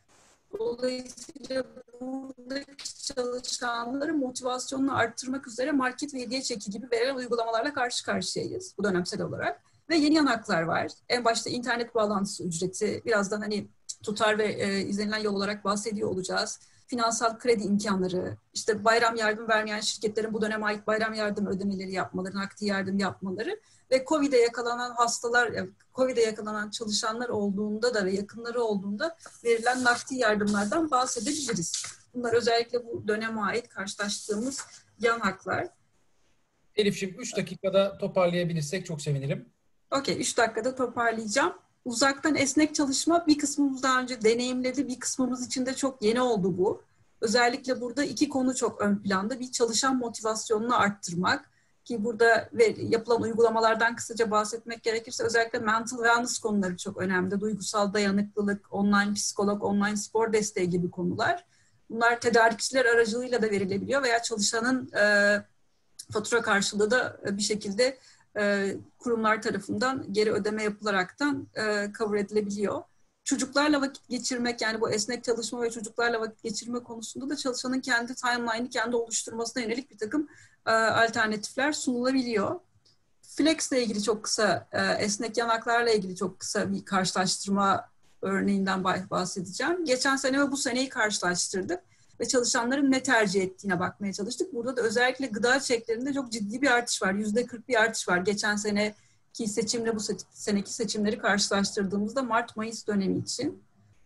Dolayısıyla buradaki çalışanların motivasyonunu arttırmak üzere market ve hediye çeki gibi verilen uygulamalarla karşı karşıyayız bu dönemsel olarak. Ve yeni yanaklar var. En başta internet bağlantısı ücreti, birazdan hani tutar ve e, izlenilen yol olarak bahsediyor olacağız. Finansal kredi imkanları, işte bayram yardım vermeyen şirketlerin bu döneme ait bayram yardım ödemeleri yapmaları, nakdi yardım yapmaları ve Covid'e yakalanan hastalar, Covid'e yakalanan çalışanlar olduğunda da ve yakınları olduğunda verilen nakdi yardımlardan bahsedebiliriz. Bunlar özellikle bu döneme ait karşılaştığımız yan haklar. Elif'ciğim üç dakikada toparlayabilirsek çok sevinirim. Okey, üç dakikada toparlayacağım. Uzaktan esnek çalışma bir kısmımız daha önce deneyimledi, bir kısmımız için de çok yeni oldu bu. Özellikle burada iki konu çok ön planda. Bir, çalışan motivasyonunu arttırmak. Ki burada ve yapılan uygulamalardan kısaca bahsetmek gerekirse özellikle mental wellness konuları çok önemli. Duygusal dayanıklılık, online psikolog, online spor desteği gibi konular. Bunlar tedarikçiler aracılığıyla da verilebiliyor veya çalışanın e, fatura karşılığı da bir şekilde e, kurumlar tarafından geri ödeme yapılaraktan e, cover edilebiliyor. Çocuklarla vakit geçirmek, yani bu esnek çalışma ve çocuklarla vakit geçirme konusunda da çalışanın kendi timeline'ı kendi oluşturmasına yönelik bir takım e, alternatifler sunulabiliyor. Flex ile ilgili çok kısa, e, esnek yanaklarla ilgili çok kısa bir karşılaştırma örneğinden bahsedeceğim. Geçen sene ve bu seneyi karşılaştırdık ve çalışanların ne tercih ettiğine bakmaya çalıştık. Burada da özellikle gıda çeklerinde çok ciddi bir artış var. yüzde kırk bir artış var. Geçen seneki seçimle bu seneki seçimleri karşılaştırdığımızda Mart-Mayıs dönemi için.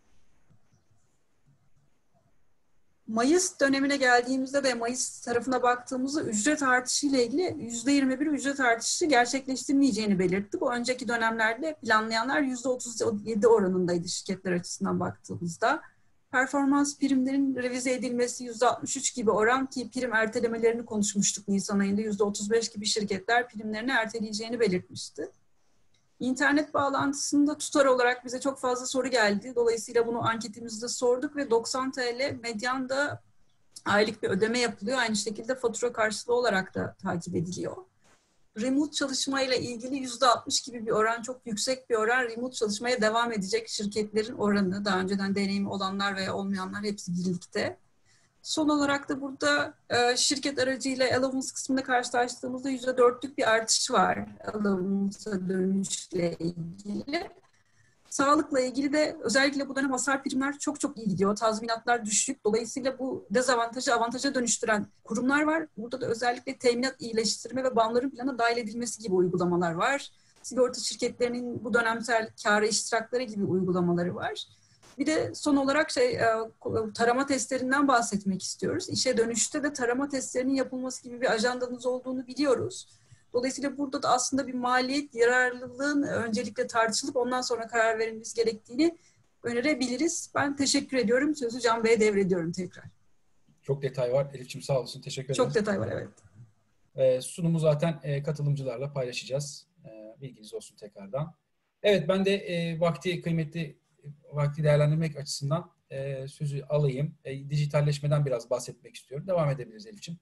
Mayıs dönemine geldiğimizde de Mayıs tarafına baktığımızda ücret artışı ile ilgili yüzde yirmi bir ücret artışı gerçekleştirmeyeceğini belirtti. Bu önceki dönemlerde planlayanlar yüzde otuz yedi oranındaydı şirketler açısından baktığımızda. Performans primlerin revize edilmesi yüzde altmış üç gibi oran, ki prim ertelemelerini konuşmuştuk Nisan ayında, yüzde otuz beş gibi şirketler primlerini erteleyeceğini belirtmişti. İnternet bağlantısında tutar olarak bize çok fazla soru geldi. Dolayısıyla bunu anketimizde sorduk ve doksan TL medyanda aylık bir ödeme yapılıyor. Aynı şekilde fatura karşılığı olarak da takip ediliyor. Remote çalışmayla ilgili yüzde altmış gibi bir oran, çok yüksek bir oran. Remote çalışmaya devam edecek şirketlerin oranı, daha önceden deneyimi olanlar veya olmayanlar hepsi birlikte. Son olarak da burada e, şirket aracıyla allowance kısmında karşılaştığımızda yüzde dörtlük bir artış var allowance'a dönüşle ilgili. Sağlıkla ilgili de özellikle bu dönem hasar primler çok çok iyi gidiyor. Tazminatlar düşük. Dolayısıyla bu dezavantajı avantaja dönüştüren kurumlar var. Burada da özellikle teminat iyileştirme ve bağımların plana dahil edilmesi gibi uygulamalar var. Sigorta şirketlerinin bu dönemsel kâra iştirakları gibi uygulamaları var. Bir de son olarak şey, tarama testlerinden bahsetmek istiyoruz. İşe dönüşte de tarama testlerinin yapılması gibi bir ajandanız olduğunu biliyoruz. Dolayısıyla burada da aslında bir maliyet yararlılığın öncelikle tartışılıp ondan sonra karar verilmesi gerektiğini önerebiliriz. Ben teşekkür ediyorum. Sözü Can Bey'e devrediyorum tekrar. Çok detay var. Elif'ciğim sağ olsun. Teşekkür ederim. Çok detay var, evet. Ee, sunumu zaten e, katılımcılarla paylaşacağız. E, bilginiz olsun tekrardan. Evet, ben de e, vakti kıymetli vakti değerlendirmek açısından e, sözü alayım. E, dijitalleşmeden biraz bahsetmek istiyorum. Devam edebiliriz Elif'ciğim.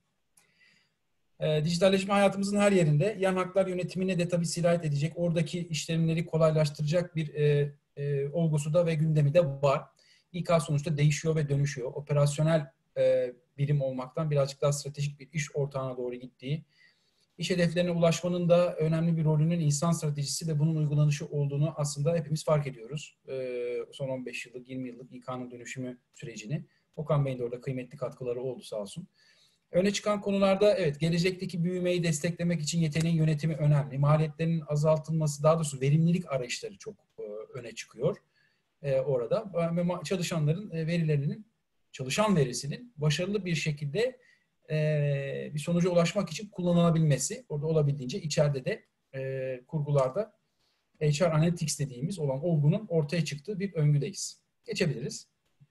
E, dijitalleşme hayatımızın her yerinde. Yan haklar yönetimine de tabii sirayet edecek, oradaki işlemleri kolaylaştıracak bir e, e, olgusu da ve gündemi de var. İK sonuçta değişiyor ve dönüşüyor. Operasyonel e, birim olmaktan birazcık daha stratejik bir iş ortağına doğru gittiği, İş hedeflerine ulaşmanın da önemli bir rolünün insan stratejisi ve bunun uygulanışı olduğunu aslında hepimiz fark ediyoruz. Ee, son on beş yıllık, yirmi yıllık İK'nın dönüşümü sürecini. Okan Bey'in de orada kıymetli katkıları oldu sağ olsun. Öne çıkan konularda evet, gelecekteki büyümeyi desteklemek için yeteneğin yönetimi önemli. Maliyetlerin azaltılması, daha doğrusu verimlilik arayışları çok e, öne çıkıyor e, orada. Ve çalışanların e, verilerinin, çalışan verisinin başarılı bir şekilde bir sonuca ulaşmak için kullanılabilmesi, orada olabildiğince içeride de e, kurgularda H R Analytics dediğimiz olan olgunun ortaya çıktığı bir öngüdeyiz. Geçebiliriz.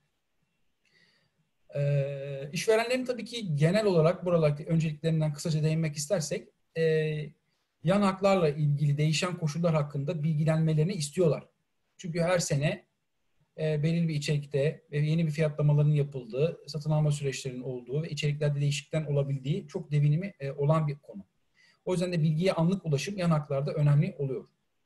E, işverenlerin tabii ki genel olarak buralardaki önceliklerinden kısaca değinmek istersek e, yan haklarla ilgili değişen koşullar hakkında bilgilenmelerini istiyorlar. Çünkü her sene e, belirli bir içerikte ve yeni bir fiyatlamaların yapıldığı, satın alma süreçlerinin olduğu ve içeriklerde değişiklikler olabildiği çok devinimi e, olan bir konu. O yüzden de bilgiye anlık ulaşım yan haklarda önemli oluyor.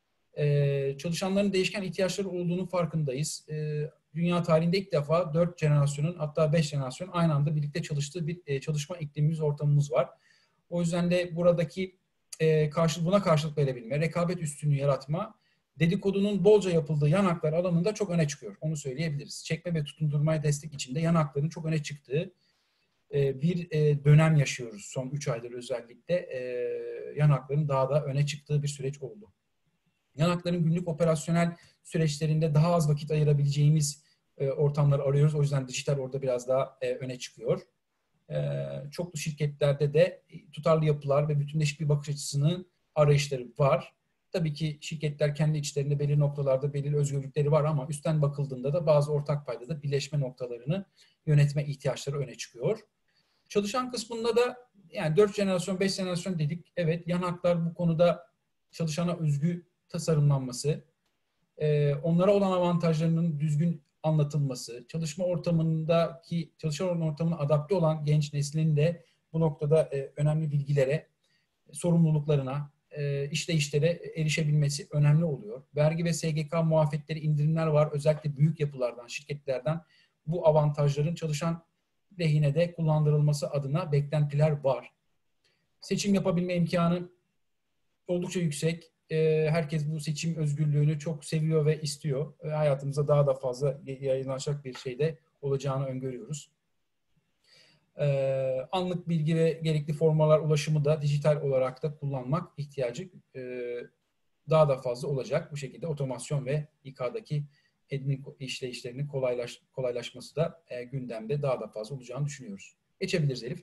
Ee, çalışanların değişken ihtiyaçları olduğunun farkındayız. Ee, dünya tarihinde ilk defa dört jenerasyonun hatta beş jenerasyonun aynı anda birlikte çalıştığı bir e, çalışma iklimimiz, ortamımız var. O yüzden de buradaki e, karşı, buna karşılık verebilme, rekabet üstünlüğü yaratma, dedikodunun bolca yapıldığı yan haklar alanında çok öne çıkıyor. Onu söyleyebiliriz. Çekme ve tutundurmaya destek içinde yan hakların çok öne çıktığı e, bir e, dönem yaşıyoruz son üç aydır özellikle. E, yan hakların daha da öne çıktığı bir süreç oldu. Yan hakların günlük operasyonel süreçlerinde daha az vakit ayırabileceğimiz e, ortamları arıyoruz. O yüzden dijital orada biraz daha e, öne çıkıyor. E, çoklu şirketlerde de tutarlı yapılar ve bütünleşik bir bakış açısının arayışları var. Tabii ki şirketler kendi içlerinde belirli noktalarda belirli özgürlükleri var ama üstten bakıldığında da bazı ortak paydada birleşme noktalarını yönetme ihtiyaçları öne çıkıyor. Çalışan kısmında da yani dört jenerasyon, beş jenerasyon dedik. Evet, yan haklar bu konuda çalışana özgü tasarımlanması, e, onlara olan avantajlarının düzgün anlatılması, çalışma ortamındaki, çalışan ortamına adapte olan genç neslin de bu noktada e, önemli bilgilere, sorumluluklarına, e, işleyişlere erişebilmesi önemli oluyor. Vergi ve S G K muafiyetleri, indirimler var. Özellikle büyük yapılardan, şirketlerden bu avantajların çalışan lehine de kullandırılması adına beklentiler var. Seçim yapabilme imkanı oldukça yüksek. Herkes bu seçim özgürlüğünü çok seviyor ve istiyor. Hayatımıza daha da fazla yayınlanacak bir şeyde olacağını öngörüyoruz. Anlık bilgi ve gerekli formalar ulaşımı da dijital olarak da kullanmak ihtiyacı daha da fazla olacak. Bu şekilde otomasyon ve İK'daki admin işleyişlerinin kolaylaş, kolaylaşması da e, gündemde daha da fazla olacağını düşünüyoruz. Geçebiliriz Elif.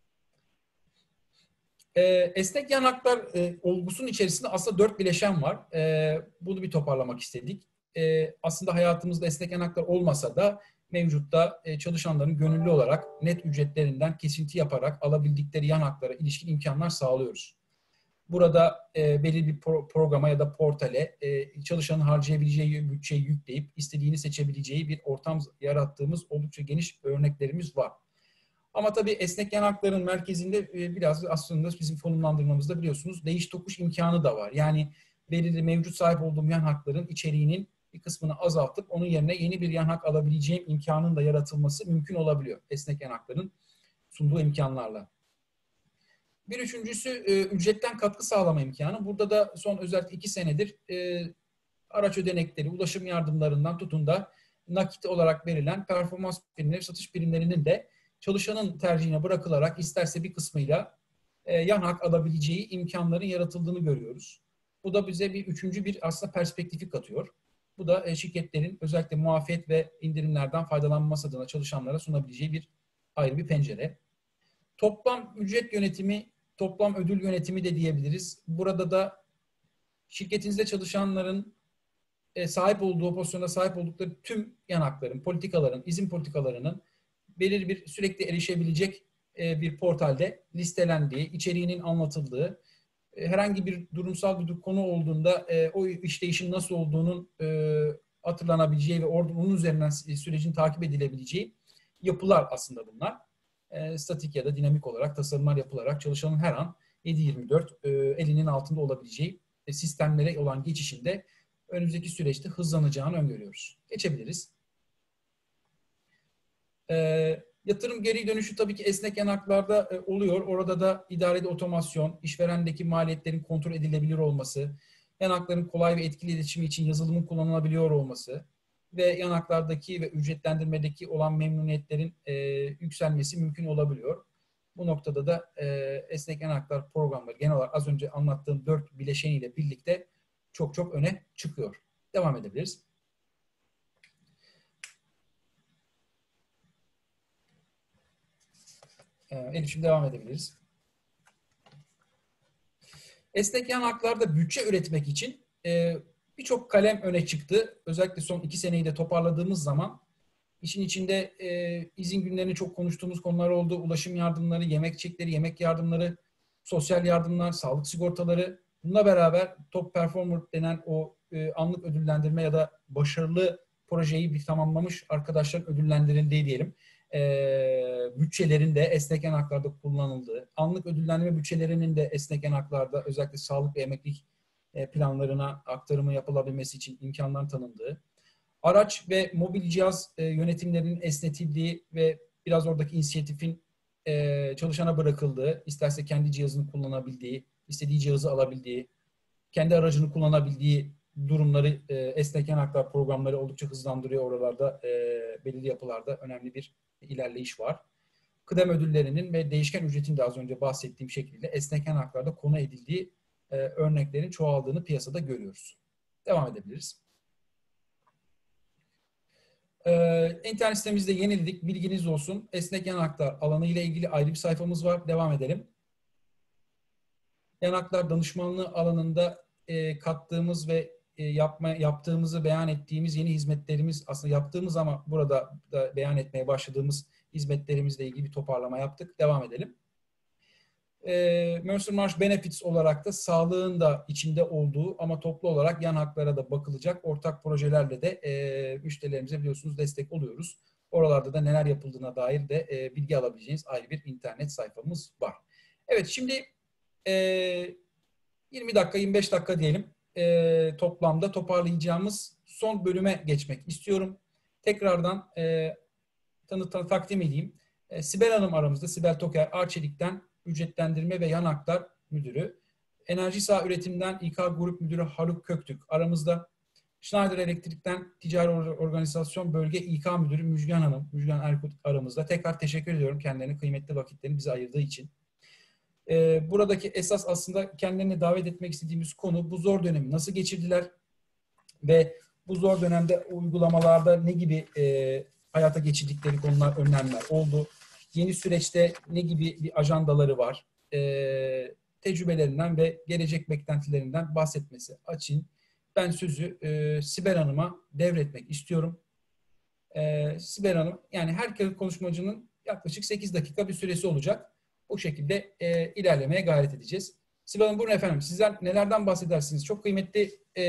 E, esnek yan haklar e, olgusunun içerisinde aslında dört bileşen var. E, bunu bir toparlamak istedik. E, aslında hayatımızda esnek yan haklar olmasa da mevcutta e, çalışanların gönüllü olarak net ücretlerinden kesinti yaparak alabildikleri yan haklara ilişkin imkanlar sağlıyoruz. Burada e, belirli bir pro- programa ya da portale e, çalışanın harcayabileceği bütçeyi yükleyip istediğini seçebileceği bir ortam yarattığımız oldukça geniş örneklerimiz var. Ama tabii esnek yan hakların merkezinde e, biraz aslında bizim konumlandırmamızda biliyorsunuz değiş tokuş imkanı da var. Yani belirli mevcut sahip olduğum yan hakların içeriğinin bir kısmını azaltıp onun yerine yeni bir yan hak alabileceğim imkanın da yaratılması mümkün olabiliyor. Esnek yan hakların sunduğu imkanlarla. Bir üçüncüsü e, ücretten katkı sağlama imkanı. Burada da son özellikle iki senedir e, araç ödenekleri, ulaşım yardımlarından tutun da nakit olarak verilen performans primleri, satış primlerinin de çalışanın tercihine bırakılarak isterse bir kısmıyla e, yan hak alabileceği imkanların yaratıldığını görüyoruz. Bu da bize bir üçüncü bir aslında perspektifi katıyor. Bu da e, şirketlerin özellikle muafiyet ve indirimlerden faydalanması adına çalışanlara sunabileceği bir ayrı bir pencere. Toplam ücret yönetimi, toplam ödül yönetimi de diyebiliriz. Burada da şirketinizde çalışanların e, sahip olduğu, pozisyonda sahip oldukları tüm yan hakların, politikaların, izin politikalarının belirli bir sürekli erişebilecek e, bir portalde listelendiği, içeriğinin anlatıldığı, e, herhangi bir durumsal bir konu olduğunda e, o işleyişin nasıl olduğunun e, hatırlanabileceği ve orada onun üzerinden sürecin takip edilebileceği yapılar aslında bunlar. E, statik ya da dinamik olarak tasarımlar yapılarak çalışanın her an yedi yirmi dört e, elinin altında olabileceği e, sistemlere olan geçişinde önümüzdeki süreçte hızlanacağını öngörüyoruz. Geçebiliriz. E, yatırım geri dönüşü tabii ki esnek yan haklarda e, oluyor. Orada da idarede otomasyon, işverendeki maliyetlerin kontrol edilebilir olması, yan hakların kolay ve etkili iletişimi için yazılımın kullanılabiliyor olması ve yan haklardaki ve ücretlendirmedeki olan memnuniyetlerin e, yükselmesi mümkün olabiliyor. Bu noktada da e, esnek yan haklar programları genel olarak az önce anlattığım dört bileşeniyle birlikte çok çok öne çıkıyor. Devam edebiliriz. E, Elif'ciğim devam edebiliriz. Esnek yan haklarda bütçe üretmek için e, birçok kalem öne çıktı. Özellikle son iki seneyi de toparladığımız zaman işin içinde e, izin günlerini çok konuştuğumuz konular oldu. Ulaşım yardımları, yemek çekleri, yemek yardımları, sosyal yardımlar, sağlık sigortaları. Bununla beraber top performer denen o e, anlık ödüllendirme ya da başarılı projeyi bir tamamlamış arkadaşların ödüllendirildiği diyelim. E, bütçelerin de esnek yan haklarda kullanıldığı, anlık ödüllendirme bütçelerinin de esnek yan haklarda özellikle sağlık ve emeklilik e, planlarına aktarımı yapılabilmesi için imkanlar tanındığı, araç ve mobil cihaz e, yönetimlerinin esnetildiği ve biraz oradaki inisiyatifin e, çalışana bırakıldığı, isterse kendi cihazını kullanabildiği, istediği cihazı alabildiği, kendi aracını kullanabildiği durumları e, esnek yan haklar programları oldukça hızlandırıyor oralarda. E, belirli yapılarda önemli bir ilerleyiş var. Kıdem ödüllerinin ve değişken ücretin de az önce bahsettiğim şekilde esnek yan haklarda konu edildiği e, örneklerin çoğaldığını piyasada görüyoruz. Devam edebiliriz. Ee, internet sitemizde yeniledik. Bilginiz olsun. Esnek yan haklar alanı ile ilgili ayrı bir sayfamız var. Devam edelim. Yan haklar danışmanlığı alanında e, kattığımız ve e, yapma, yaptığımızı beyan ettiğimiz yeni hizmetlerimiz, aslında yaptığımız ama burada da beyan etmeye başladığımız hizmetlerimizle ilgili bir toparlama yaptık. Devam edelim. E, Mercer Marsh Benefits olarak da sağlığın da içinde olduğu ama toplu olarak yan haklara da bakılacak ortak projelerle de e, müşterilerimize biliyorsunuz destek oluyoruz. Oralarda da neler yapıldığına dair de e, bilgi alabileceğiniz ayrı bir internet sayfamız var. Evet, şimdi e, yirmi dakika, yirmi beş dakika diyelim e, toplamda toparlayacağımız son bölüme geçmek istiyorum. Tekrardan e, tanı, tanı, takdim edeyim. E, Sibel Hanım aramızda, Sibel Toker, Arçelik'ten Ücretlendirme ve Yan Haklar Müdürü. Enerji Sağ Üretim'den İK Grup Müdürü Haluk Köktürk aramızda. Schneider Elektrik'ten Ticari Organizasyon Bölge İK Müdürü Müjgan Hanım, Müjgan Erkut aramızda. Tekrar teşekkür ediyorum kendilerine kıymetli vakitlerini bize ayırdığı için. Ee, buradaki esas aslında kendilerini davet etmek istediğimiz konu bu zor dönemi nasıl geçirdiler ve bu zor dönemde uygulamalarda ne gibi e, hayata geçirdikleri konular, önlemler oldu. Yeni süreçte ne gibi bir ajandaları var, e, tecrübelerinden ve gelecek beklentilerinden bahsetmesi için ben sözü e, Sibel Hanım'a devretmek istiyorum. E, Sibel Hanım, yani her konuşmacının yaklaşık sekiz dakika bir süresi olacak. Bu şekilde e, ilerlemeye gayret edeceğiz. Sibel Hanım, buyurun efendim. Sizler nelerden bahsedersiniz? Çok kıymetli e,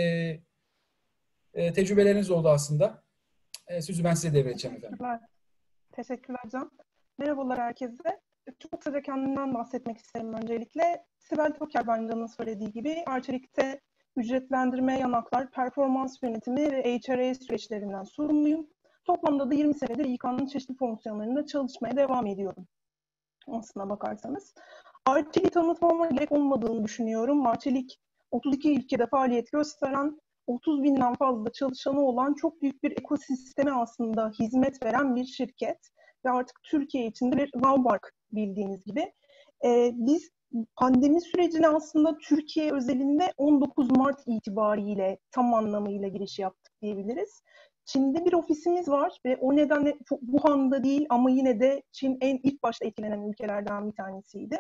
e, tecrübeleriniz oldu aslında. E, sözü ben size devredeceğim efendim. Teşekkürler. Teşekkürler Can. Merhabalar herkese. Çok kısaca kendimden bahsetmek isterim öncelikle. Sibel Toker ben Can'ın söylediği gibi Arçelik'te ücretlendirme, yan haklar, performans yönetimi ve H R A süreçlerinden sorumluyum. Toplamda da yirmi senedir İK'nın çeşitli fonksiyonlarında çalışmaya devam ediyorum. Aslına bakarsanız. Arçelik'i tanıtmama gerek olmadığını düşünüyorum. Arçelik otuz iki ülkede faaliyet gösteren, otuz binden fazla çalışanı olan çok büyük bir ekosisteme aslında hizmet veren bir şirket. Ve artık Türkiye içinde bir Valbark bildiğiniz gibi. Ee, biz pandemi sürecine aslında Türkiye özelinde on dokuz Mart itibariyle tam anlamıyla giriş yaptık diyebiliriz. Çin'de bir ofisimiz var ve o nedenle çok Wuhan'da değil ama yine de Çin en ilk başta etkilenen ülkelerden bir tanesiydi.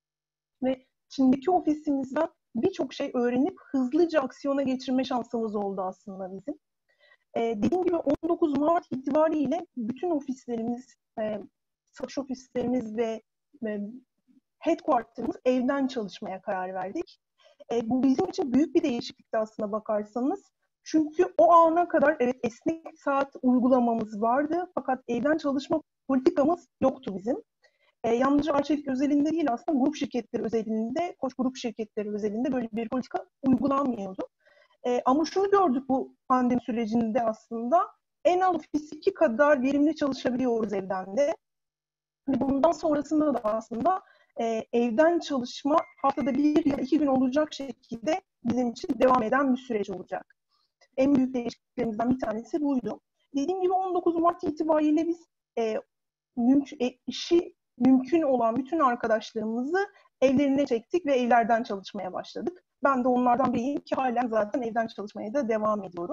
Ve Çin'deki ofisimizden birçok şey öğrenip hızlıca aksiyona geçirme şansımız oldu aslında bizim. Ee, dediğim gibi on dokuz Mart itibariyle bütün ofislerimiz, e, satış ofislerimiz ve e, headquarter'ımız evden çalışmaya karar verdik. E, bu bizim için büyük bir değişiklikti aslına bakarsanız. Çünkü o ana kadar evet esnek saat uygulamamız vardı fakat evden çalışma politikamız yoktu bizim. E, yalnızca Arçelik özelinde değil aslında grup şirketleri özelinde, Koç grup şirketleri özelinde böyle bir politika uygulanmıyordu. E, ama şunu gördük bu pandemi sürecinde aslında en az ofis iki kadar verimli çalışabiliyoruz evden de. Ve bundan sonrasında da aslında e, evden çalışma haftada bir ya da iki gün olacak şekilde bizim için devam eden bir süreç olacak. En büyük değişikliklerimizden bir tanesi buydu. Dediğim gibi on dokuz Mart itibariyle biz e, mümkün, e, işi mümkün olan bütün arkadaşlarımızı evlerine çektik ve evlerden çalışmaya başladık. Ben de onlardan biriyim ki halen zaten evden çalışmaya da devam ediyorum.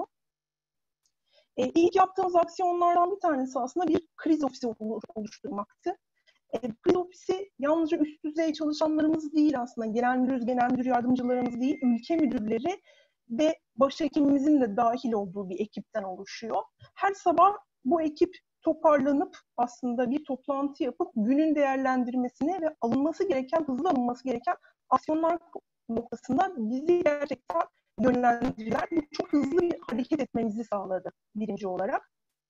E, ilk yaptığımız aksiyonlardan bir tanesi aslında bir kriz ofisi oluşturmaktı. E, kriz ofisi yalnızca üst düzey çalışanlarımız değil aslında. Genel müdür, genel müdür yardımcılarımız değil, ülke müdürleri ve başhekimimizin de dahil olduğu bir ekipten oluşuyor. Her sabah bu ekip toparlanıp aslında bir toplantı yapıp günün değerlendirmesine ve alınması gereken, hızlı alınması gereken aksiyonlar noktasında bizi gerçekten yönlendirdiler. Bu çok hızlı bir hareket etmemizi sağladı birinci olarak.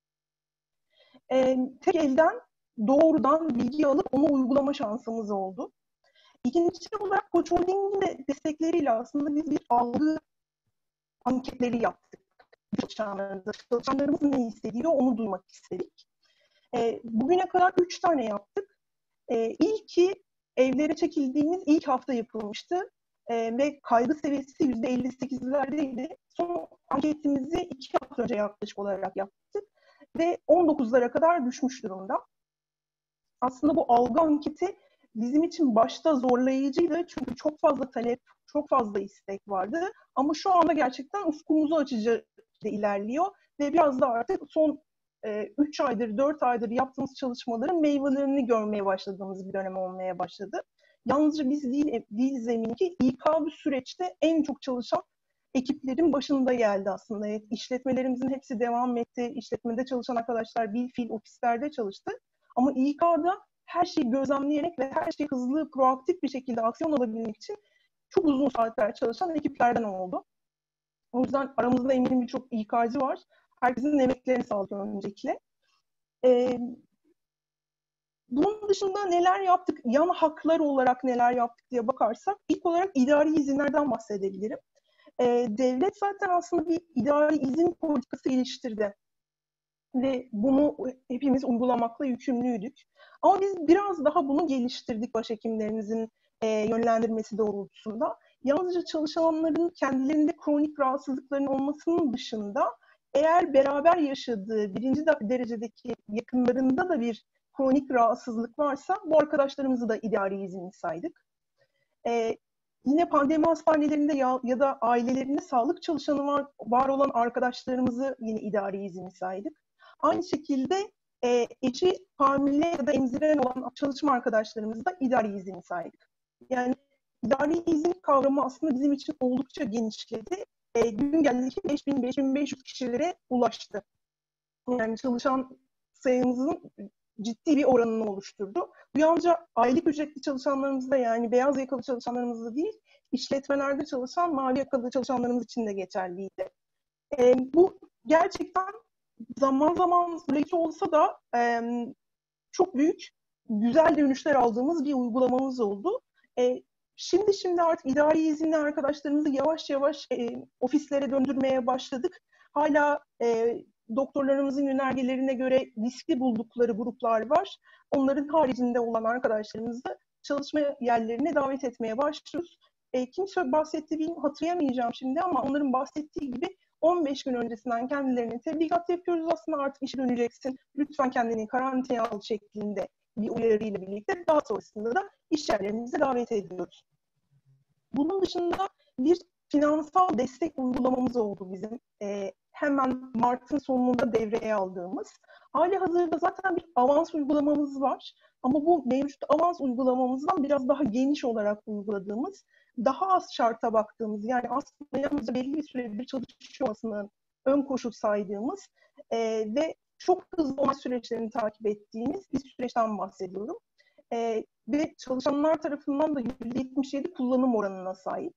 Ee, tek elden doğrudan bilgi alıp onu uygulama şansımız oldu. İkinci olarak Koç Holding'in de destekleriyle aslında biz bir algı anketleri yaptık. Çalışanlarımız, çalışanlarımız ne hissediyor onu duymak istedik. E, bugüne kadar üç tane yaptık. E, ilki evlere çekildiğimiz ilk hafta yapılmıştı. E, ve kaygı seviyesi yüzde elli sekizlerdeydi. Son anketimizi iki hafta önce yaklaşık olarak yaptık. Ve on dokuzlara kadar düşmüş durumda. Aslında bu algı anketi bizim için başta zorlayıcıydı. Çünkü çok fazla talep, çok fazla istek vardı. Ama şu anda gerçekten ufkumuzu açıcı ilerliyor. Ve biraz da artık son üç aydır, dört aydır yaptığımız çalışmaların meyvelerini görmeye başladığımız bir dönem olmaya başladı. Yalnızca biz değil, değiliz eminim ki İK bu süreçte en çok çalışan ekiplerin başında geldi aslında. Evet, işletmelerimizin hepsi devam etti. İşletmede çalışan arkadaşlar bilfiil ofislerde çalıştı. Ama İK'da her şeyi gözlemleyerek ve her şeyi hızlı, proaktif bir şekilde aksiyon alabilmek için çok uzun saatler çalışan ekiplerden oldu. O yüzden aramızda eminim birçok İK'cı var. Herkesin emeklerini sağlıyor öncelikle. Ee, bunun dışında neler yaptık, yan haklar olarak neler yaptık diye bakarsak, ilk olarak idari izinlerden bahsedebilirim. Ee, devlet zaten aslında bir idari izin politikası geliştirdi. Ve bunu hepimiz uygulamakla yükümlüydük. Ama biz biraz daha bunu geliştirdik başhekimlerimizin e, yönlendirmesi doğrultusunda. Yalnızca çalışanların kendilerinde kronik rahatsızlıkların olmasının dışında eğer beraber yaşadığı birinci derecedeki yakınlarında da bir kronik rahatsızlık varsa bu arkadaşlarımızı da idari izinli saydık. Ee, yine pandemi hastanelerinde ya, ya da ailelerinde sağlık çalışanı var, var olan arkadaşlarımızı yine idari izinli saydık. Aynı şekilde e, eşi hamile ya da emziren olan çalışma arkadaşlarımızı da idari izinli saydık. Yani idari izin kavramı aslında bizim için oldukça genişledi. E, gün geldi ki beş bin beş bin beş yüz kişilere ulaştı. Yani çalışan sayımızın ciddi bir oranını oluşturdu. Bu yalnızca aylık ücretli çalışanlarımızda, yani beyaz yakalı çalışanlarımızda değil, işletmelerde çalışan mavi yakalı çalışanlarımız için de geçerliydi. E, bu gerçekten zaman zaman süreci olsa da e, çok büyük, güzel dönüşler aldığımız bir uygulamamız oldu. E, Şimdi şimdi artık idari izinli arkadaşlarımızı yavaş yavaş e, ofislere döndürmeye başladık. Hala e, doktorlarımızın yönergelerine göre riskli buldukları gruplar var. Onların haricinde olan arkadaşlarımızı çalışma yerlerine davet etmeye başlıyoruz. E, kimse bahsetti bilmiyorum, hatırlayamayacağım şimdi ama onların bahsettiği gibi on beş gün öncesinden kendilerine tebligat yapıyoruz. Aslında artık işe döneceksin, lütfen kendini karantinaya al şeklinde bir uyarıyla birlikte daha sonrasında da iş yerlerimize davet ediyoruz. Bunun dışında bir finansal destek uygulamamız oldu bizim. Ee, hemen Mart'ın sonunda devreye aldığımız. Hali hazırda zaten bir avans uygulamamız var. Ama bu mevcut avans uygulamamızdan biraz daha geniş olarak uyguladığımız, daha az şarta baktığımız, yani aslında yalnızca belli bir süredir çalışmasının ön koşul saydığımız e, ve çok hızlı olma süreçlerini takip ettiğimiz bir süreçten bahsediyorum. E, ve çalışanlar tarafından da yüzde yetmiş yedi kullanım oranına sahip.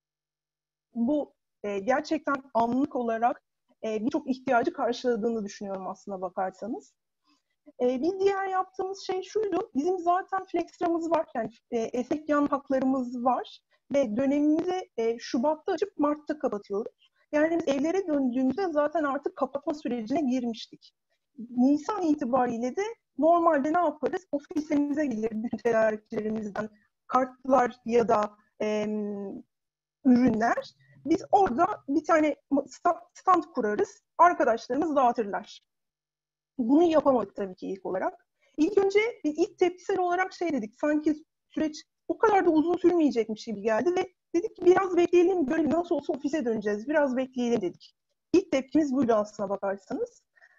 Bu e, gerçekten anlık olarak e, birçok ihtiyacı karşıladığını düşünüyorum aslına bakarsanız. E, bir diğer yaptığımız şey şuydu, bizim zaten flextramız var, yani e, esnek yan haklarımız var ve dönemimizi e, Şubat'ta açıp Mart'ta kapatıyoruz. Yani biz evlere döndüğümüzde zaten artık kapatma sürecine girmiştik. Nisan itibariyle de normalde ne yaparız? Ofisimize gelir bütün tedarikçilerimizden kartlar ya da e, ürünler. Biz orada bir tane stand kurarız. Arkadaşlarımız dağıtırlar. Bunu yapamadık tabii ki ilk olarak. İlk önce ilk tepkisel olarak şey dedik. Sanki süreç o kadar da uzun sürmeyecekmiş gibi geldi ve dedik ki biraz bekleyelim, böyle nasıl olsa ofise döneceğiz. Biraz bekleyelim dedik. İlk tepkimiz buydu aslına bakarsanız.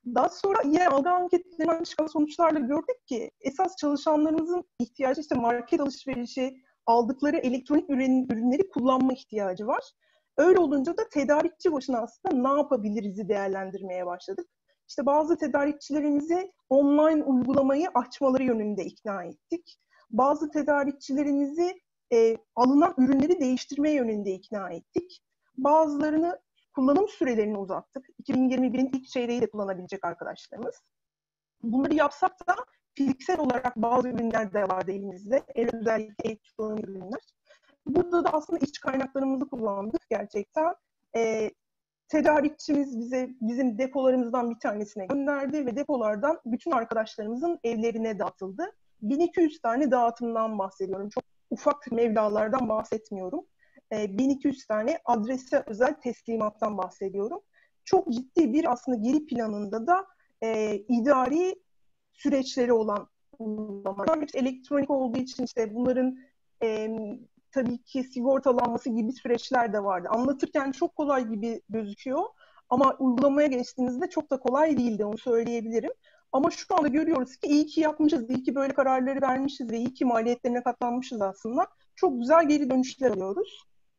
Daha sonra yine algı anketlerinden çıkan sonuçlarla gördük ki esas çalışanlarımızın ihtiyacı işte market alışverişi, aldıkları elektronik ürün, ürünleri kullanma ihtiyacı var. Öyle olunca da tedarikçi başına aslında ne yapabiliriz'i değerlendirmeye başladık. İşte bazı tedarikçilerimizi online uygulamayı açmaları yönünde ikna ettik. Bazı tedarikçilerimizi e, alınan ürünleri değiştirme yönünde ikna ettik. Bazılarını kullanım sürelerini uzattık. iki bin yirmi birin ilk çeyreği de kullanabilecek arkadaşlarımız. Bunları yapsak da fiziksel olarak bazı ürünler de vardı elimizde. Özellikle elektronik ürünler. Burada da aslında iç kaynaklarımızı kullandık gerçekten. E, tedarikçimiz bize bizim depolarımızdan bir tanesine gönderdi ve depolardan bütün arkadaşlarımızın evlerine dağıtıldı. bin iki yüz tane dağıtımdan bahsediyorum. Çok ufak mevlalardan bahsetmiyorum. bin iki yüz tane adrese özel teslimattan bahsediyorum. Çok ciddi bir aslında geri planında da e, idari süreçleri olan uygulamalar. Elektronik olduğu için işte bunların e, tabii ki sigortalanması gibi süreçler de vardı. Anlatırken çok kolay gibi gözüküyor ama uygulamaya geçtiğinizde çok da kolay değildi, onu söyleyebilirim. Ama şu anda görüyoruz ki iyi ki yapmışız, iyi ki böyle kararları vermişiz ve iyi ki maliyetlerine katlanmışız aslında. Çok güzel geri dönüşler alıyoruz.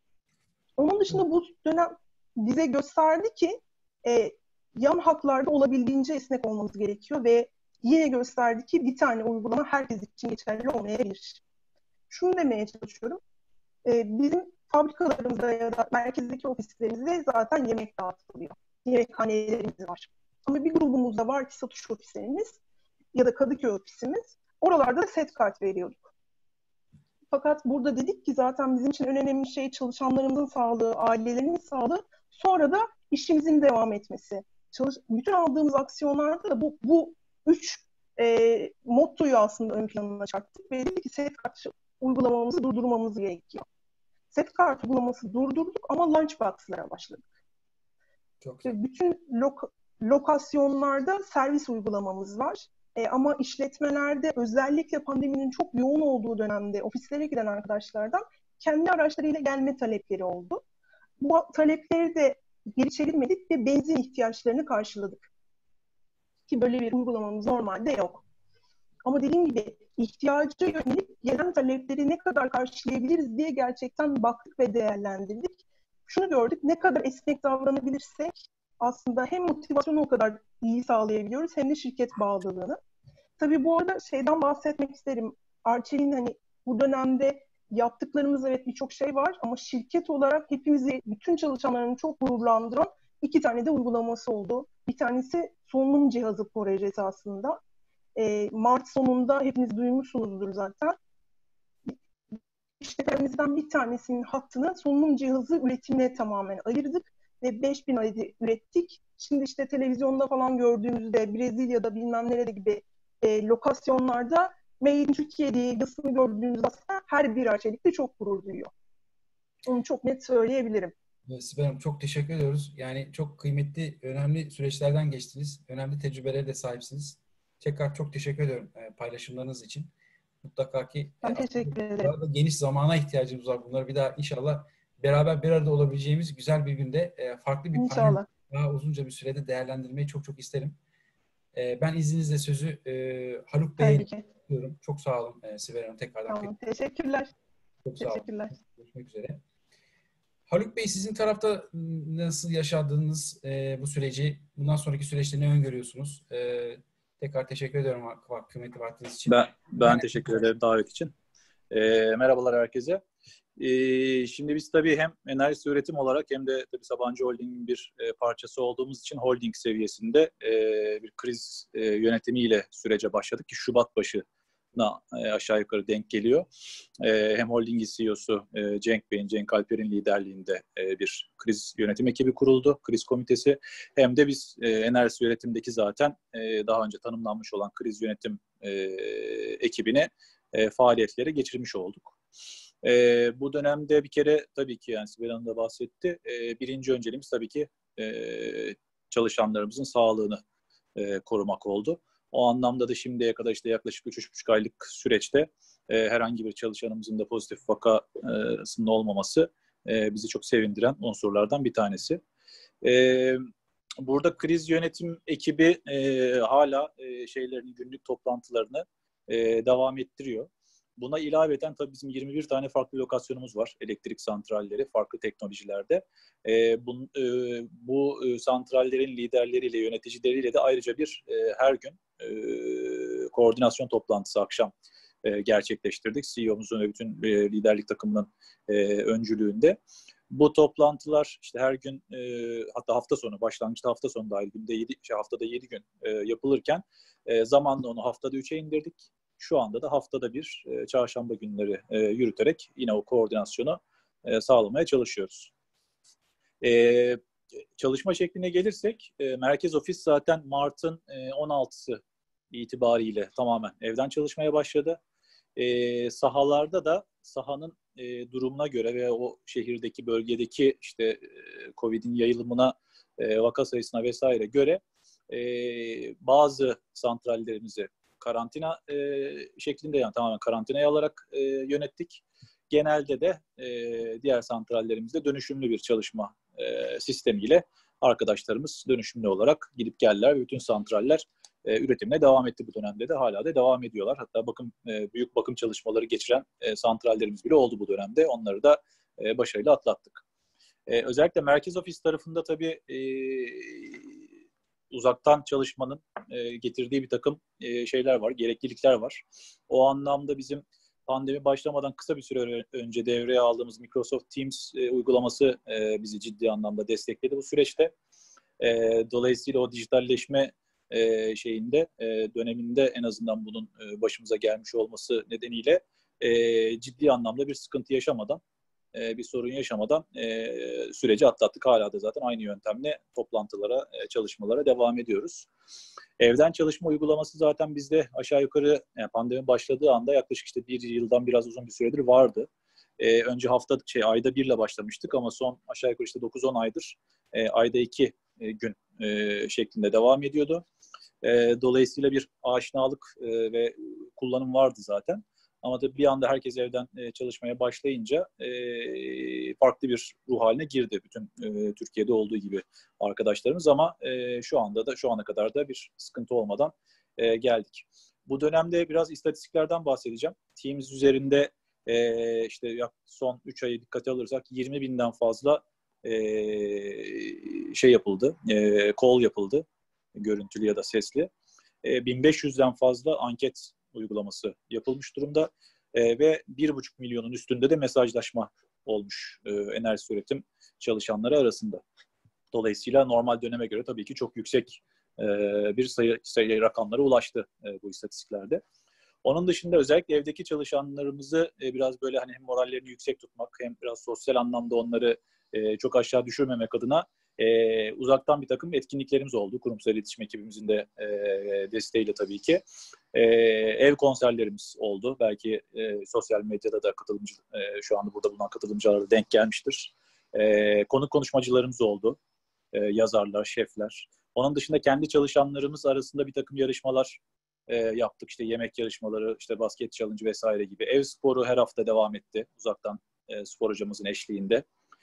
Onun dışında bu dönem bize gösterdi ki e, yan haklarda olabildiğince esnek olmamız gerekiyor ve yine gösterdi ki bir tane uygulama herkes için geçerli olmayabilir. Şunu demeye çalışıyorum. E, bizim fabrikalarımızda ya da merkezdeki ofislerimizde zaten yemek dağıtılıyor. Yemekhanelerimiz var. Ama bir grubumuzda var ki satış ofislerimiz ya da Kadıköy ofisimiz. Oralarda da set kart veriyorduk. Fakat burada dedik ki zaten bizim için en önemli şey çalışanlarımızın sağlığı, ailelerinin sağlığı. Sonra da işimizin devam etmesi. Çalış bütün aldığımız aksiyonlarda da bu, bu üç e, mottoyu aslında ön planına çarptık. Ve dedik ki set kart uygulamamızı durdurmamız gerekiyor. Set kart uygulaması durdurduk ama lunchbox'lara başladık. Çok ve bütün lok lokasyonlarda servis uygulamamız var. E, ama işletmelerde özellikle pandeminin çok yoğun olduğu dönemde ofislere giden arkadaşlardan kendi araçlarıyla gelme talepleri oldu. Bu talepleri de geri çevirmedik ve benzin ihtiyaçlarını karşıladık. Ki böyle bir uygulamamız normalde yok. Ama dediğim gibi ihtiyaca yönelik gelen talepleri ne kadar karşılayabiliriz diye gerçekten baktık ve değerlendirdik. Şunu gördük, ne kadar esnek davranabilirsek aslında hem motivasyonu o kadar iyi sağlayabiliyoruz hem de şirket bağlılığını. Tabii bu arada şeyden bahsetmek isterim. Arçelik'in hani bu dönemde yaptıklarımız evet birçok şey var ama şirket olarak hepimizi, bütün çalışanlarını çok gururlandıran iki tane de uygulaması oldu. Bir tanesi solunum cihazı projesi aslında. E, Mart sonunda hepiniz duymuşsunuzdur zaten. İşletmemizden bir tanesinin hattını solunum cihazı üretimine tamamen ayırdık ve beş bin adet ürettik. Şimdi işte televizyonda falan gördüğümüzde Brezilya'da bilmem nerede gibi e, lokasyonlarda Made in Türkiye diye yazısını gördüğünüzde aslında her bir Arçelik'te çok gurur duyuyor. Onu çok net söyleyebilirim. Evet, Sibel Hanım çok teşekkür ediyoruz. Yani çok kıymetli, önemli süreçlerden geçtiniz. Önemli tecrübelere de sahipsiniz. Tekrar çok teşekkür ediyorum e, paylaşımlarınız için. Mutlaka ki ben e, teşekkür ederim. Daha da geniş zamana ihtiyacımız var. Bunları bir daha inşallah beraber bir arada olabileceğimiz güzel bir günde e, farklı bir panel daha uzunca bir sürede değerlendirmeyi çok çok isterim. E, ben izninizle sözü e, Haluk Bey'e diyorum. Çok sağ olun e, Sibel Hanım tekrardan. Tamam, teşekkürler. Çok sağ teşekkürler. olun. Görüşmek üzere. Haluk Bey, sizin tarafta nasıl yaşadığınız e, bu süreci, bundan sonraki süreçte ne öngörüyorsunuz? E, tekrar teşekkür ediyorum kıymetli vaktiniz için. Ben, ben yani, teşekkür ederim davet için. E, merhabalar herkese. E, şimdi biz tabii hem enerji üretim olarak hem de tabii Sabancı Holding'in bir e, parçası olduğumuz için holding seviyesinde e, bir kriz e, yönetimiyle sürece başladık ki Şubat başı aşağı yukarı denk geliyor. Hem holdingin C E O'su Cenk Bey'in, Cenk Alper'in liderliğinde bir kriz yönetim ekibi kuruldu, kriz komitesi. Hem de biz enerji yönetimdeki zaten daha önce tanımlanmış olan kriz yönetim ekibine faaliyetleri geçirmiş olduk. Bu dönemde bir kere tabii ki yani Sibel Hanım da bahsetti. Birinci önceliğimiz tabii ki çalışanlarımızın sağlığını korumak oldu. O anlamda da şimdiye kadar işte yaklaşık üç üç buçuk aylık süreçte e, herhangi bir çalışanımızın da pozitif vakasının olmaması e, bizi çok sevindiren unsurlardan bir tanesi. E, burada kriz yönetim ekibi e, hala e, şeylerini, günlük toplantılarını e, devam ettiriyor. Buna ilaveten tabii bizim yirmi bir tane farklı lokasyonumuz var. Elektrik santralleri, farklı teknolojilerde. E, bu, e, bu e, santrallerin liderleriyle, yöneticileriyle de ayrıca bir e, her gün e, koordinasyon toplantısı akşam e, gerçekleştirdik. C E O'muzun ve bütün e, liderlik takımının e, öncülüğünde. Bu toplantılar işte her gün e, hatta hafta sonu, başlangıçta hafta sonu dahil günde yedi, şey, haftada yedi gün e, yapılırken e, zamanla onu haftada üçe indirdik. Şu anda da haftada bir e, çarşamba günleri e, yürüterek yine o koordinasyonu e, sağlamaya çalışıyoruz. E, çalışma şekline gelirsek e, merkez ofis zaten Mart'ın e, on altısı itibariyle tamamen evden çalışmaya başladı. E, sahalarda da sahanın e, durumuna göre ve o şehirdeki bölgedeki işte e, Covid'in yayılımına, e, vaka sayısına vesaire göre e, bazı santrallerimizi karantina e, şeklinde, yani tamamen karantinaya alarak e, yönettik. Genelde de e, diğer santrallerimizde dönüşümlü bir çalışma e, sistemiyle arkadaşlarımız dönüşümlü olarak gidip geldiler ve bütün santraller e, üretimine devam etti bu dönemde de. Hala da devam ediyorlar. Hatta bakım e, büyük bakım çalışmaları geçiren e, santrallerimiz bile oldu bu dönemde. Onları da e, başarıyla atlattık. E, özellikle merkez ofis tarafında tabii e, uzaktan çalışmanın e, getirdiği bir takım e, şeyler var, gereklilikler var. O anlamda bizim pandemi başlamadan kısa bir süre önce devreye aldığımız Microsoft Teams e, uygulaması e, bizi ciddi anlamda destekledi bu süreçte. E, dolayısıyla o dijitalleşme e, şeyinde e, döneminde en azından bunun e, başımıza gelmiş olması nedeniyle e, ciddi anlamda bir sıkıntı yaşamadan, bir sorun yaşamadan e, süreci atlattık. Hala da zaten aynı yöntemle toplantılara, e, çalışmalara devam ediyoruz. Evden çalışma uygulaması zaten bizde aşağı yukarı yani pandemi başladığı anda yaklaşık işte bir yıldan biraz uzun bir süredir vardı. E, önce hafta şey ayda birle başlamıştık ama son aşağı yukarı işte dokuz on aydır e, ayda iki e, gün e, şeklinde devam ediyordu. E, dolayısıyla bir aşinalık e, ve kullanım vardı zaten. Ama tabii bir anda herkes evden e, çalışmaya başlayınca e, farklı bir ruh haline girdi bütün e, Türkiye'de olduğu gibi arkadaşlarımız ama e, şu anda da şu ana kadar da bir sıkıntı olmadan e, geldik. Bu dönemde biraz istatistiklerden bahsedeceğim. Teams üzerinde e, işte son üç ayı dikkate alırsak yirmi binden fazla e, şey yapıldı, e, call yapıldı, görüntülü ya da sesli. E, bin beş yüzden fazla anket uygulaması yapılmış durumda e, ve bir buçuk milyonun üstünde de mesajlaşma olmuş e, enerji üretim çalışanları arasında. Dolayısıyla normal döneme göre tabii ki çok yüksek e, bir sayı, sayı rakamlara ulaştı e, bu istatistiklerde. Onun dışında özellikle evdeki çalışanlarımızı e, biraz böyle hani hem morallerini yüksek tutmak hem biraz sosyal anlamda onları e, çok aşağı düşürmemek adına e, uzaktan bir takım etkinliklerimiz oldu. Kurumsal iletişim ekibimizin de e, desteğiyle tabii ki. E, ev konserlerimiz oldu. Belki e, sosyal medyada da katılımcı, e, şu anda burada bulunan katılımcılara denk gelmiştir. E, konuk konuşmacılarımız oldu. E, yazarlar, şefler. Onun dışında kendi çalışanlarımız arasında bir takım yarışmalar e, yaptık. İşte yemek yarışmaları, işte basket challenge vesaire gibi. Ev sporu her hafta devam etti. Uzaktan e, spor hocamızın eşliğinde.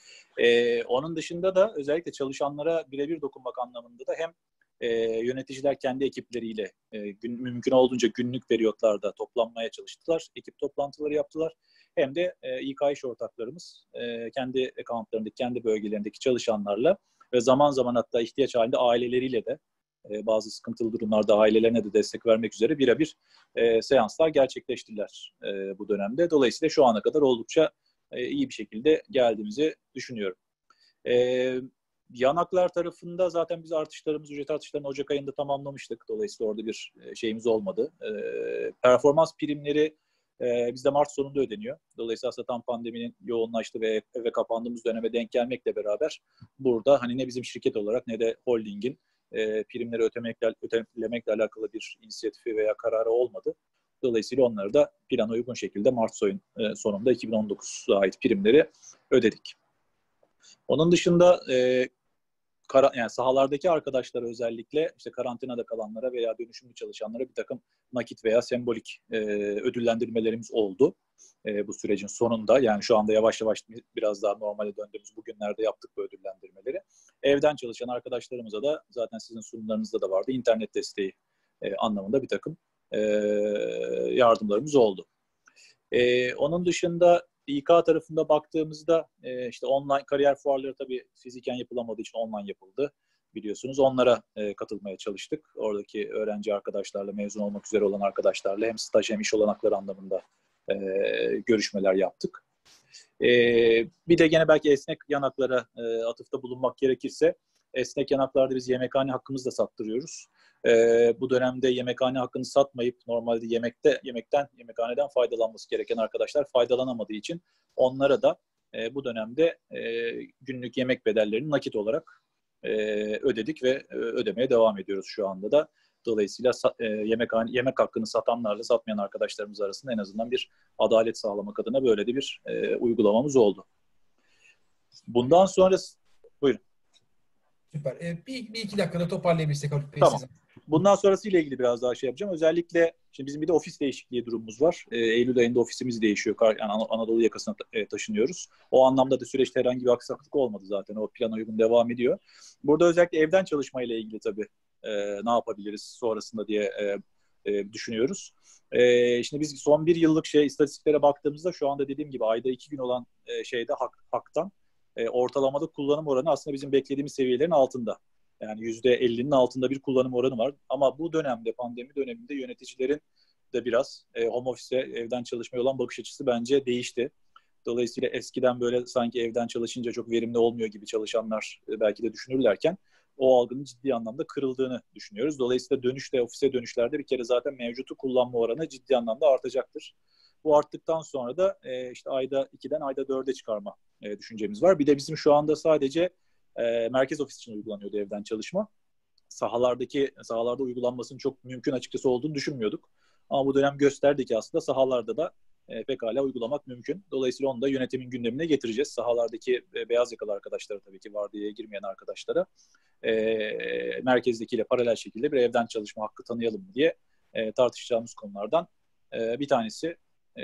Ee, onun dışında da özellikle çalışanlara birebir dokunmak anlamında da hem e, yöneticiler kendi ekipleriyle e, gün, mümkün olduğunca günlük periyotlarda toplanmaya çalıştılar. Ekip toplantıları yaptılar. Hem de e, İK iş ortaklarımız e, kendi accountlarındaki, kendi bölgelerindeki çalışanlarla ve zaman zaman hatta ihtiyaç halinde aileleriyle de e, bazı sıkıntılı durumlarda ailelerine de destek vermek üzere birebir e, seanslar gerçekleştirdiler e, bu dönemde. Dolayısıyla şu ana kadar oldukça iyi bir şekilde geldiğimizi düşünüyorum. Ee, yanaklar tarafında zaten biz artışlarımız, ücret artışlarını Ocak ayında tamamlamıştık. Dolayısıyla orada bir şeyimiz olmadı. Ee, performans primleri e, bizde Mart sonunda ödeniyor. Dolayısıyla aslında tam pandeminin yoğunlaştığı ve eve kapandığımız döneme denk gelmekle beraber burada hani ne bizim şirket olarak ne de holdingin e, primleri ötemekle, ötelemekle alakalı bir inisiyatifi veya kararı olmadı. Dolayısıyla onları da plana uygun şekilde Mart sonunda iki bin on dokuza ait primleri ödedik. Onun dışında e, kara, yani sahalardaki arkadaşlara özellikle işte karantinada kalanlara veya dönüşümlü çalışanlara bir takım nakit veya sembolik e, ödüllendirmelerimiz oldu e, bu sürecin sonunda. Yani şu anda yavaş yavaş biraz daha normale döndüğümüz bugünlerde yaptık bu ödüllendirmeleri. evden çalışan arkadaşlarımıza da zaten sizin sunumlarınızda da vardı. İnternet desteği e, anlamında bir takım e, yardımlarımız oldu. E, onun dışında İK tarafında baktığımızda e, işte online kariyer fuarları tabii fiziken yapılamadığı için online yapıldı. Biliyorsunuz onlara e, katılmaya çalıştık. Oradaki öğrenci arkadaşlarla, mezun olmak üzere olan arkadaşlarla hem staj hem iş olanakları anlamında e, görüşmeler yaptık. E, bir de gene belki esnek yanaklara e, atıfta bulunmak gerekirse, esnek yanaklarda biz yemekhane hakkımızı da sattırıyoruz. E, bu dönemde yemekhane hakkını satmayıp normalde yemekte yemekten, yemekhaneden faydalanması gereken arkadaşlar faydalanamadığı için onlara da e, bu dönemde e, günlük yemek bedellerini nakit olarak e, ödedik ve e, ödemeye devam ediyoruz şu anda da. Dolayısıyla e, yemekhane, yemek hakkını satanlarla satmayan arkadaşlarımız arasında en azından bir adalet sağlamak adına böyle de bir e, uygulamamız oldu. Bundan sonra buyurun. Süper. Ee, bir, bir iki dakikada toparlayabilirsek Haluk Bey. Tamam. Sizin. Bundan sonrasıyla ilgili biraz daha şey yapacağım. Özellikle şimdi bizim bir de ofis değişikliği durumumuz var. Ee, Eylül ayında ofisimiz değişiyor. Yani An- Anadolu yakasına ta- taşınıyoruz. O anlamda da süreçte herhangi bir aksaklık olmadı zaten. O plan uygun devam ediyor. Burada özellikle evden çalışmayla ilgili tabii e, ne yapabiliriz sonrasında diye e, e, düşünüyoruz. E, şimdi biz son bir yıllık şey istatistiklere baktığımızda şu anda dediğim gibi ayda iki gün olan e, şeyde hak, haktan e, ortalamada kullanım oranı aslında bizim beklediğimiz seviyelerin altında. Yani yüzde ellinin altında bir kullanım oranı var. Ama bu dönemde, pandemi döneminde yöneticilerin de biraz e, home office'e, evden çalışmaya olan bakış açısı bence değişti. Dolayısıyla eskiden böyle sanki evden çalışınca çok verimli olmuyor gibi çalışanlar e, belki de düşünürlerken o algının ciddi anlamda kırıldığını düşünüyoruz. Dolayısıyla dönüşte, ofise dönüşlerde bir kere zaten mevcutu kullanma oranı ciddi anlamda artacaktır. Bu arttıktan sonra da e, işte ayda ikiden ayda dörde çıkarma e, düşüncemiz var. Bir de bizim şu anda sadece E, merkez ofis için uygulanıyordu evden çalışma. Sahalardaki sahalarda uygulanmasının çok mümkün açıkçası olduğunu düşünmüyorduk. Ama bu dönem gösterdi ki aslında sahalarda da e, pekala uygulamak mümkün. Dolayısıyla onu da yönetimin gündemine getireceğiz. Sahalardaki e, beyaz yakalı arkadaşlara tabii ki vardiyaya girmeyen arkadaşlara e, merkezdekiyle paralel şekilde bir evden çalışma hakkı tanıyalım diye e, tartışacağımız konulardan e, bir tanesi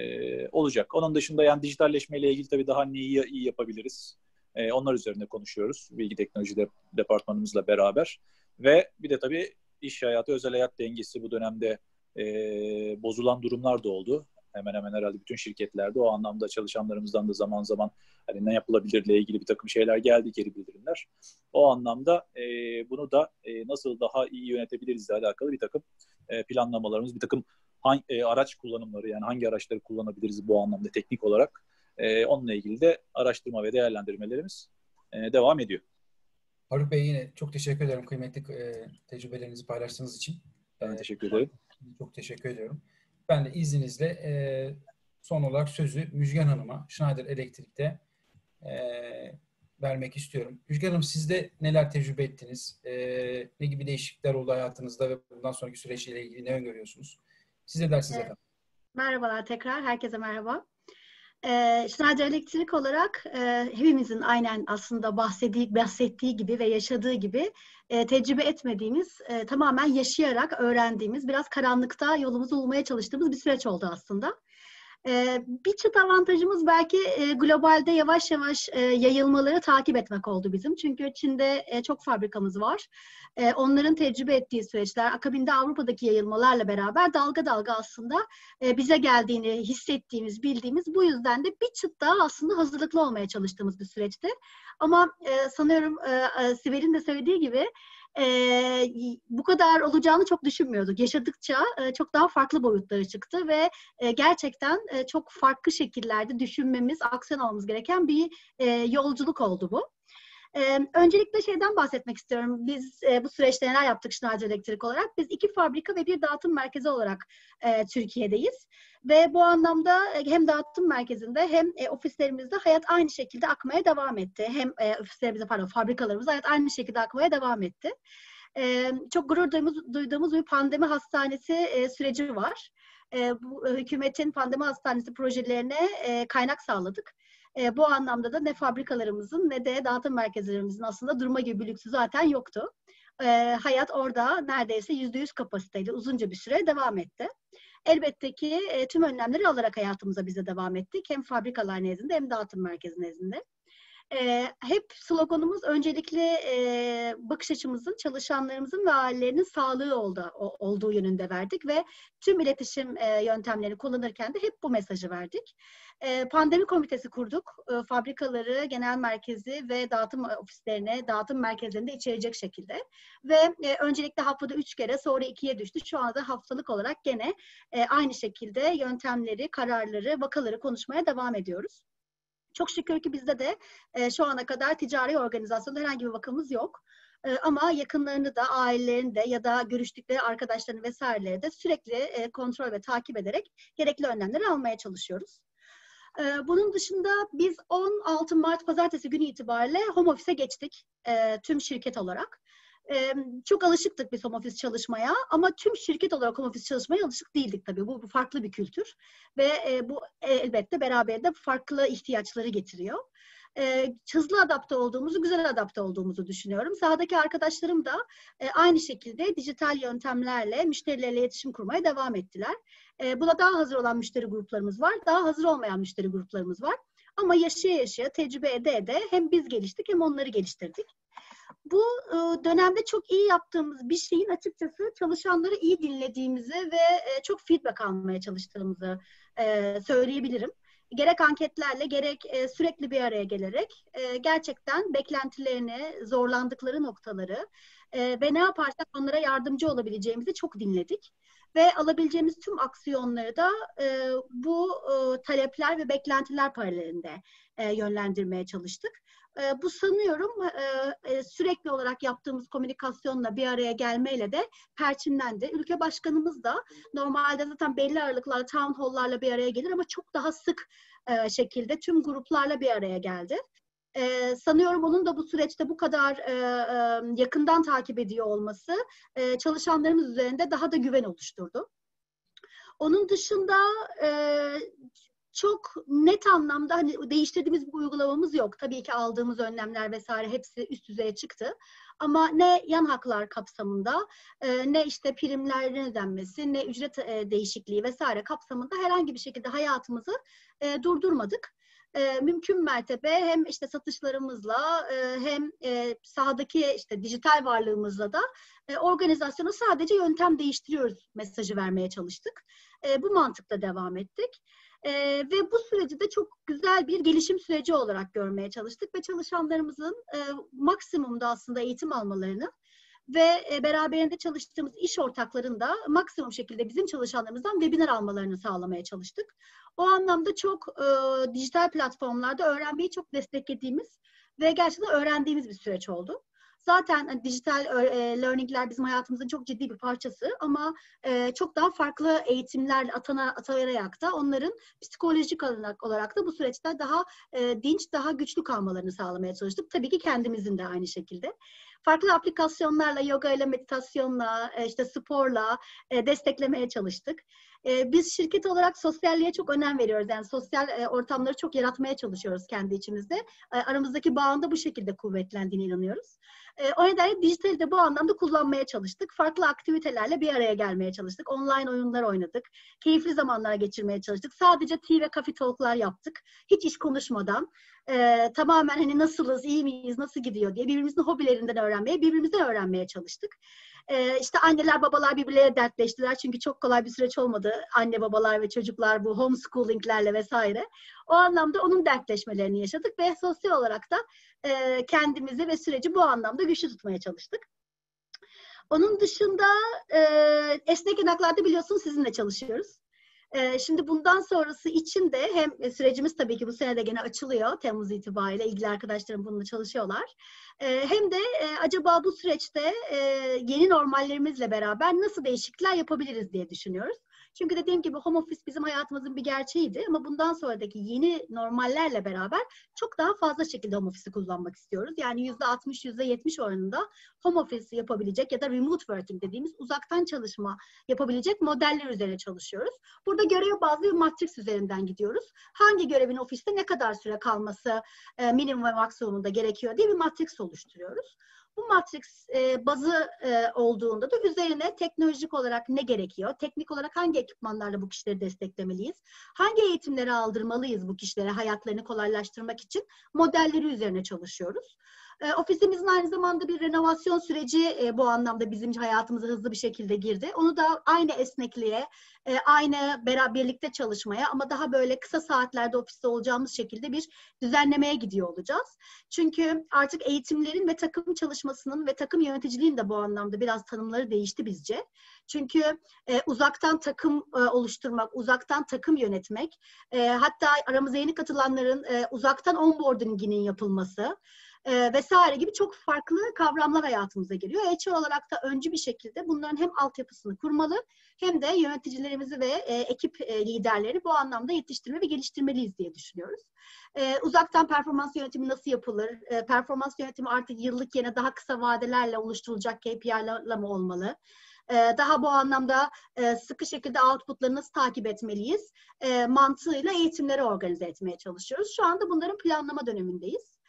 e, olacak. Onun dışında yani dijitalleşmeyle ilgili tabii daha neyi iyi yapabiliriz? Ee, onlar üzerine konuşuyoruz bilgi teknoloji de, departmanımızla beraber. Ve bir de tabii iş hayatı, özel hayat dengesi bu dönemde e, bozulan durumlar da oldu. Hemen hemen herhalde bütün şirketlerde o anlamda çalışanlarımızdan da zaman zaman hani ne yapılabilirle ilgili bir takım şeyler geldi, geri bildirimler. O anlamda e, bunu da e, nasıl daha iyi yönetebilirizle alakalı bir takım e, planlamalarımız, bir takım hangi, e, araç kullanımları yani hangi araçları kullanabiliriz bu anlamda teknik olarak. Ee, onunla ilgili de araştırma ve değerlendirmelerimiz e, devam ediyor. Haluk Bey yine çok teşekkür ederim kıymetli e, tecrübelerinizi paylaştığınız için. Ben e, teşekkür ederim. Çok teşekkür ediyorum. Ben de izninizle e, son olarak sözü Müjgan Hanım'a Schneider Elektrik'te e, vermek istiyorum. Müjgan Hanım siz de neler tecrübe ettiniz? E, ne gibi değişiklikler oldu hayatınızda ve bundan sonraki süreçle ilgili ne öngörüyorsunuz? Siz ne dersiniz efendim? Merhabalar tekrar. Herkese merhaba. Ee, Schneider Elektrik olarak e, hepimizin aynen aslında bahsettiği, bahsettiği gibi ve yaşadığı gibi e, tecrübe etmediğimiz, e, tamamen yaşayarak öğrendiğimiz, biraz karanlıkta yolumuzu bulmaya çalıştığımız bir süreç oldu aslında. E, bir çıt avantajımız belki e, globalde yavaş yavaş e, yayılmaları takip etmek oldu bizim. Çünkü Çin'de e, çok fabrikamız var. E, onların tecrübe ettiği süreçler, akabinde Avrupa'daki yayılmalarla beraber dalga dalga aslında e, bize geldiğini hissettiğimiz, bildiğimiz, bu yüzden de bir çıt daha aslında hazırlıklı olmaya çalıştığımız bir süreçti. Ama e, sanıyorum e, e, Sibel'in de söylediği gibi Ee, bu kadar olacağını çok düşünmüyorduk. Yaşadıkça e, çok daha farklı boyutları çıktı ve e, gerçekten e, çok farklı şekillerde düşünmemiz, aksiyon almamız gereken bir e, yolculuk oldu bu. Ee, öncelikle şeyden bahsetmek istiyorum. Biz e, bu süreçte neler yaptık Schneider Elektrik olarak? Biz iki fabrika ve bir dağıtım merkezi olarak e, Türkiye'deyiz. Ve bu anlamda e, hem dağıtım merkezinde hem e, ofislerimizde hayat aynı şekilde akmaya devam etti. Hem e, ofislerimizde, pardon, fabrikalarımızda hayat aynı şekilde akmaya devam etti. E, çok gurur duyduğumuz, duyduğumuz bir pandemi hastanesi e, süreci var. E, bu hükümetin pandemi hastanesi projelerine e, kaynak sağladık. E, bu anlamda da ne fabrikalarımızın ne de dağıtım merkezlerimizin aslında durma gibi bir lüksü zaten yoktu. E, hayat orada neredeyse yüzde yüz kapasiteyle uzunca bir süre devam etti. Elbette ki e, tüm önlemleri alarak hayatımıza biz de devam ettik. Hem fabrikalar nezdinde hem dağıtım merkezi nezdinde. E, hep sloganımız öncelikle e, bakış açımızın çalışanlarımızın ve ailelerinin sağlığı oldu, o, olduğu yönünde verdik ve tüm iletişim e, yöntemlerini kullanırken de hep bu mesajı verdik. E, pandemi komitesi kurduk. E, fabrikaları, genel merkezi ve dağıtım ofislerine, dağıtım merkezlerinde içerecek şekilde. Ve e, öncelikle haftada üç kere, sonra ikiye düştü. Şu anda haftalık olarak gene e, aynı şekilde yöntemleri, kararları, vakaları konuşmaya devam ediyoruz. Çok şükür ki bizde de e, şu ana kadar ticari organizasyonda herhangi bir vakamız yok. E, ama yakınlarını da, ailelerini de ya da görüştükleri arkadaşlarını vesaireleri de sürekli e, kontrol ve takip ederek gerekli önlemleri almaya çalışıyoruz. E, bunun dışında biz on altı Mart Pazartesi günü itibariyle home office'e geçtik e, tüm şirket olarak. Ee, çok alışıktık biz home office çalışmaya ama tüm şirket olarak home office çalışmaya alışık değildik tabii. Bu, bu farklı bir kültür ve e, bu e, elbette beraberinde farklı ihtiyaçları getiriyor. E, hızlı adapte olduğumuzu, güzel adapte olduğumuzu düşünüyorum. Sahadaki arkadaşlarım da e, aynı şekilde dijital yöntemlerle müşterilerle iletişim kurmaya devam ettiler. E, buna daha hazır olan müşteri gruplarımız var, daha hazır olmayan müşteri gruplarımız var. Ama yaşaya yaşaya, tecrübe ede ede hem biz geliştik hem onları geliştirdik. Bu dönemde çok iyi yaptığımız bir şeyin açıkçası çalışanları iyi dinlediğimizi ve çok feedback almaya çalıştığımızı söyleyebilirim. Gerek anketlerle gerek sürekli bir araya gelerek gerçekten beklentilerini, zorlandıkları noktaları ve ne yaparsak onlara yardımcı olabileceğimizi çok dinledik. Ve alabileceğimiz tüm aksiyonları da bu talepler ve beklentiler paralelinde yönlendirmeye çalıştık. Bu sanıyorum sürekli olarak yaptığımız komünikasyonla bir araya gelmeyle de perçinlendi. Ülke başkanımız da normalde zaten belli aralıklarla town hall'larla bir araya gelir ama çok daha sık şekilde tüm gruplarla bir araya geldi. Sanıyorum onun da bu süreçte bu kadar yakından takip ediyor olması çalışanlarımız üzerinde daha da güven oluşturdu. Onun dışında çok net anlamda hani değiştirdiğimiz bir uygulamamız yok. Tabii ki aldığımız önlemler vesaire hepsi üst düzeye çıktı. Ama ne yan haklar kapsamında, ne işte primlerin ödenmesi, ne ücret değişikliği vesaire kapsamında herhangi bir şekilde hayatımızı durdurmadık. E, mümkün mertebe hem işte satışlarımızla e, hem e, sahadaki işte dijital varlığımızla da e, organizasyona sadece yöntem değiştiriyoruz mesajı vermeye çalıştık. E, bu mantıkla devam ettik. E, ve bu süreci de çok güzel bir gelişim süreci olarak görmeye çalıştık ve çalışanlarımızın e, maksimumda aslında eğitim almalarını ve e, beraberinde çalıştığımız iş ortaklarının da maksimum şekilde bizim çalışanlarımızdan webinar almalarını sağlamaya çalıştık. O anlamda çok e, dijital platformlarda öğrenmeyi çok desteklediğimiz ve gerçekten öğrendiğimiz bir süreç oldu. Zaten hani, dijital e, learningler bizim hayatımızın çok ciddi bir parçası ama e, çok daha farklı eğitimler atana, atanarak da onların psikolojik olarak, olarak da bu süreçte daha e, dinç, daha güçlü kalmalarını sağlamaya çalıştık. Tabii ki kendimizin de aynı şekilde. Farklı aplikasyonlarla, yoga ile, meditasyonla, işte sporla desteklemeye çalıştık. Biz şirket olarak sosyalliğe çok önem veriyoruz. Yani sosyal ortamları çok yaratmaya çalışıyoruz kendi içimizde. Aramızdaki bağın da bu şekilde kuvvetlendiğine inanıyoruz. O nedenle dijitali de bu anlamda kullanmaya çalıştık. Farklı aktivitelerle bir araya gelmeye çalıştık. Online oyunlar oynadık. Keyifli zamanlar geçirmeye çalıştık. Sadece tea ve coffee talk'lar yaptık. Hiç iş konuşmadan. Ee, tamamen hani nasılız, iyi miyiz, nasıl gidiyor diye birbirimizin hobilerinden öğrenmeye, birbirimizden öğrenmeye çalıştık. Ee, işte anneler, babalar birbirleriyle dertleştiler. Çünkü çok kolay bir süreç olmadı. Anne, babalar ve çocuklar bu homeschoolinglerle vesaire. O anlamda onun dertleşmelerini yaşadık ve sosyal olarak da e, kendimizi ve süreci bu anlamda güçlü tutmaya çalıştık. Onun dışında e, esnek yanaklarda biliyorsunuz sizinle çalışıyoruz. Şimdi bundan sonrası için de hem sürecimiz tabii ki bu sene de gene açılıyor. Temmuz itibariyle ilgili arkadaşlarım bununla çalışıyorlar. Hem de acaba bu süreçte yeni normallerimizle beraber nasıl değişiklikler yapabiliriz diye düşünüyoruz. Çünkü dediğim gibi home office bizim hayatımızın bir gerçeğiydi ama bundan sonraki yeni normallerle beraber çok daha fazla şekilde home office'i kullanmak istiyoruz. Yani yüzde altmış, yüzde yetmiş oranında home office yapabilecek ya da remote working dediğimiz uzaktan çalışma yapabilecek modeller üzerine çalışıyoruz. Burada görev bazlı bir matris üzerinden gidiyoruz. Hangi görevin ofiste ne kadar süre kalması minimum ve maksimumunda gerekiyor diye bir matris oluşturuyoruz. Bu Matrix e, bazı e, olduğunda da üzerine teknolojik olarak ne gerekiyor? Teknik olarak hangi ekipmanlarla bu kişileri desteklemeliyiz? Hangi eğitimleri aldırmalıyız bu kişilere hayatlarını kolaylaştırmak için? Modelleri üzerine çalışıyoruz. E, ofisimizin aynı zamanda bir renovasyon süreci e, bu anlamda bizim hayatımıza hızlı bir şekilde girdi. Onu da aynı esnekliğe, e, aynı beraber birlikte çalışmaya ama daha böyle kısa saatlerde ofiste olacağımız şekilde bir düzenlemeye gidiyor olacağız. Çünkü artık eğitimlerin ve takım çalışmasının ve takım yöneticiliğin de bu anlamda biraz tanımları değişti bizce. Çünkü e, uzaktan takım e, oluşturmak, uzaktan takım yönetmek, e, hatta aramıza yeni katılanların e, uzaktan onboarding'inin yapılması, E, vesaire gibi çok farklı kavramlar hayatımıza giriyor. H R olarak da öncü bir şekilde bunların hem altyapısını kurmalı hem de yöneticilerimizi ve e, ekip e, liderleri bu anlamda yetiştirme ve geliştirmeliyiz diye düşünüyoruz. E, uzaktan performans yönetimi nasıl yapılır? E, performans yönetimi artık yıllık yerine daha kısa vadelerle oluşturulacak K P I'lerle mi olmalı? E, daha bu anlamda e, sıkı şekilde outputları nasıl takip etmeliyiz? E, mantığıyla eğitimleri organize etmeye çalışıyoruz. Şu anda bunların planlama dönemindeyiz.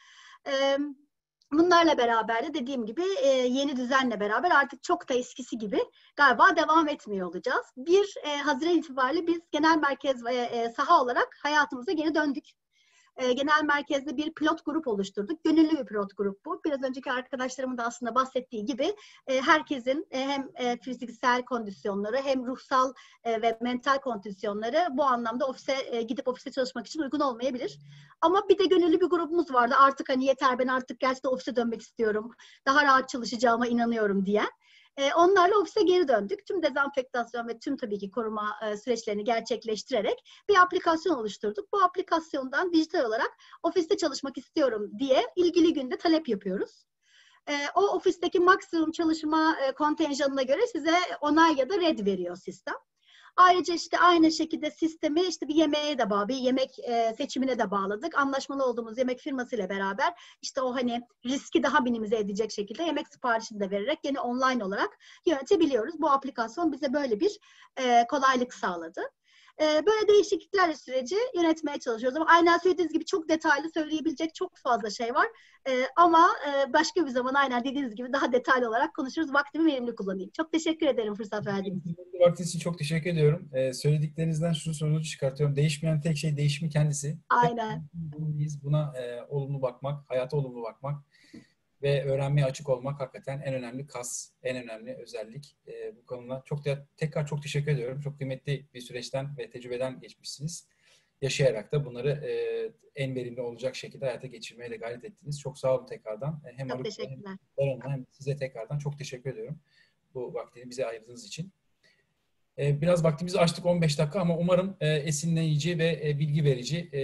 Bunlarla beraber de dediğim gibi yeni düzenle beraber artık çok da eskisi gibi galiba devam etmiyor olacağız. bir Haziran itibariyle biz genel merkez ve saha olarak hayatımıza geri döndük. Genel merkezde bir pilot grup oluşturduk. Gönüllü bir pilot grup bu. Biraz önceki arkadaşlarımın da aslında bahsettiği gibi herkesin hem fiziksel kondisyonları hem ruhsal ve mental kondisyonları bu anlamda ofise gidip ofiste çalışmak için uygun olmayabilir. Ama bir de gönüllü bir grubumuz vardı. Artık hani yeter ben artık gerçekten ofise dönmek istiyorum. Daha rahat çalışacağıma inanıyorum diyen. Onlarla ofise geri döndük. Tüm dezenfektasyon ve tüm tabii ki koruma süreçlerini gerçekleştirerek bir aplikasyon oluşturduk. Bu aplikasyondan dijital olarak ofiste çalışmak istiyorum diye ilgili günde talep yapıyoruz. O ofisteki maksimum çalışma kontenjanına göre size onay ya da red veriyor sistem. Ayrıca işte aynı şekilde sistemi işte bir yemeğe de bağlı, bir yemek e, seçimine de bağladık. Anlaşmalı olduğumuz yemek firmasıyla beraber işte o hani riski daha minimize edecek şekilde yemek siparişini de vererek yine online olarak yönetebiliyoruz. Bu aplikasyon bize böyle bir e, kolaylık sağladı. E, böyle değişikliklerle süreci yönetmeye çalışıyoruz. Ama aynen söylediğiniz gibi çok detaylı söyleyebilecek çok fazla şey var. E, ama e, başka bir zaman aynen dediğiniz gibi daha detaylı olarak konuşuruz. Vaktimi verimli kullanayım. Çok teşekkür ederim fırsat verdiğiniz için. Vaktiniz için çok teşekkür ediyorum. Ee, söylediklerinizden şunu sonucu çıkartıyorum. Değişmeyen tek şey değişimi kendisi. Aynen. Biz buna e, olumlu bakmak, hayata olumlu bakmak ve öğrenmeye açık olmak hakikaten en önemli kas, en önemli özellik. E, bu konuda çok da, tekrar çok teşekkür ediyorum. Çok kıymetli bir süreçten ve tecrübeden geçmişsiniz. Yaşayarak da bunları e, en verimli olacak şekilde hayata geçirmeye de gayret ettiniz. Çok sağ olun tekrardan. Hem çok Aruk, teşekkürler. hem, hem size tekrardan çok teşekkür ediyorum. Bu vaktini bize ayırdığınız için. E, biraz vaktimizi açtık on beş dakika ama umarım e, esinleyici ve e, bilgi verici, e,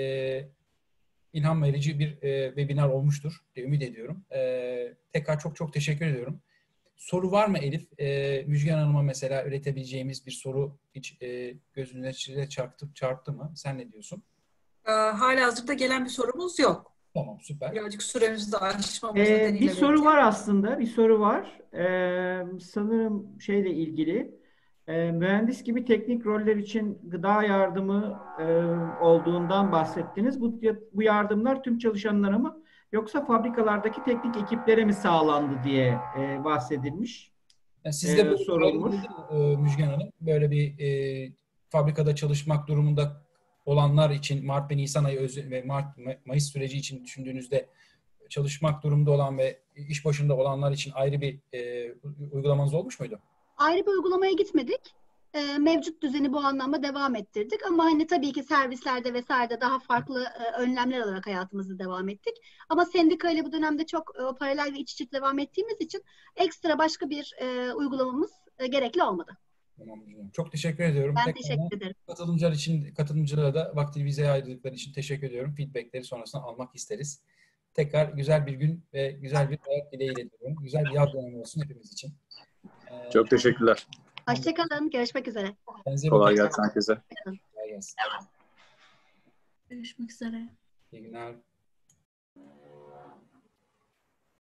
ilham verici bir e, webinar olmuştur diye ümit ediyorum. E, tekrar çok çok teşekkür ediyorum. Soru var mı Elif? E, Müjgan Hanım'a mesela üretebileceğimiz bir soru hiç e, gözünüze çarptı, çarptı mı? Sen ne diyorsun? Ee, halihazırda gelen bir sorumuz yok. Tamam, süper. Birazcık süremizi de aşmamız Ee, nedeniyle. bir soru belki. var aslında, bir soru var. Ee, sanırım şeyle ilgili. Ee, mühendis gibi teknik roller için gıda yardımı e, olduğundan bahsettiniz. Bu, bu yardımlar tüm çalışanlara mı yoksa fabrikalardaki teknik ekiplere mi sağlandı diye e, bahsedilmiş. Yani sizde Ee, böyle sorulmuş. e, Müjgan Hanım, böyle bir e, fabrikada çalışmak durumunda olanlar için Mart ve Nisan ayı özü, ve Mart Mayıs süreci için düşündüğünüzde çalışmak durumunda olan ve iş başında olanlar için ayrı bir e, uygulamanız olmuş muydu? Ayrı bir uygulamaya gitmedik. E, mevcut düzeni bu anlamda devam ettirdik. Ama hani tabii ki servislerde vesairede daha farklı e, önlemler alarak hayatımızı devam ettik. Ama sendikayla bu dönemde çok e, paralel ve iç içe devam ettiğimiz için ekstra başka bir e, uygulamamız e, gerekli olmadı. Tamam, çok teşekkür ediyorum. Ben Tekrardan teşekkür ederim. Katılımcılar için, katılımcılara da vaktini bize ayırdıkları için teşekkür ediyorum. Feedbackleri sonrasında almak isteriz. Tekrar güzel bir gün ve güzel bir hayat dileğiyle diyorum. Güzel bir yaz dönemi olsun hepimiz için. Ee, Çok teşekkürler. Hoşçakalın. Görüşmek üzere. Kolay gelsin herkese. Kolay gelsin. Görüşmek üzere. İyi günler.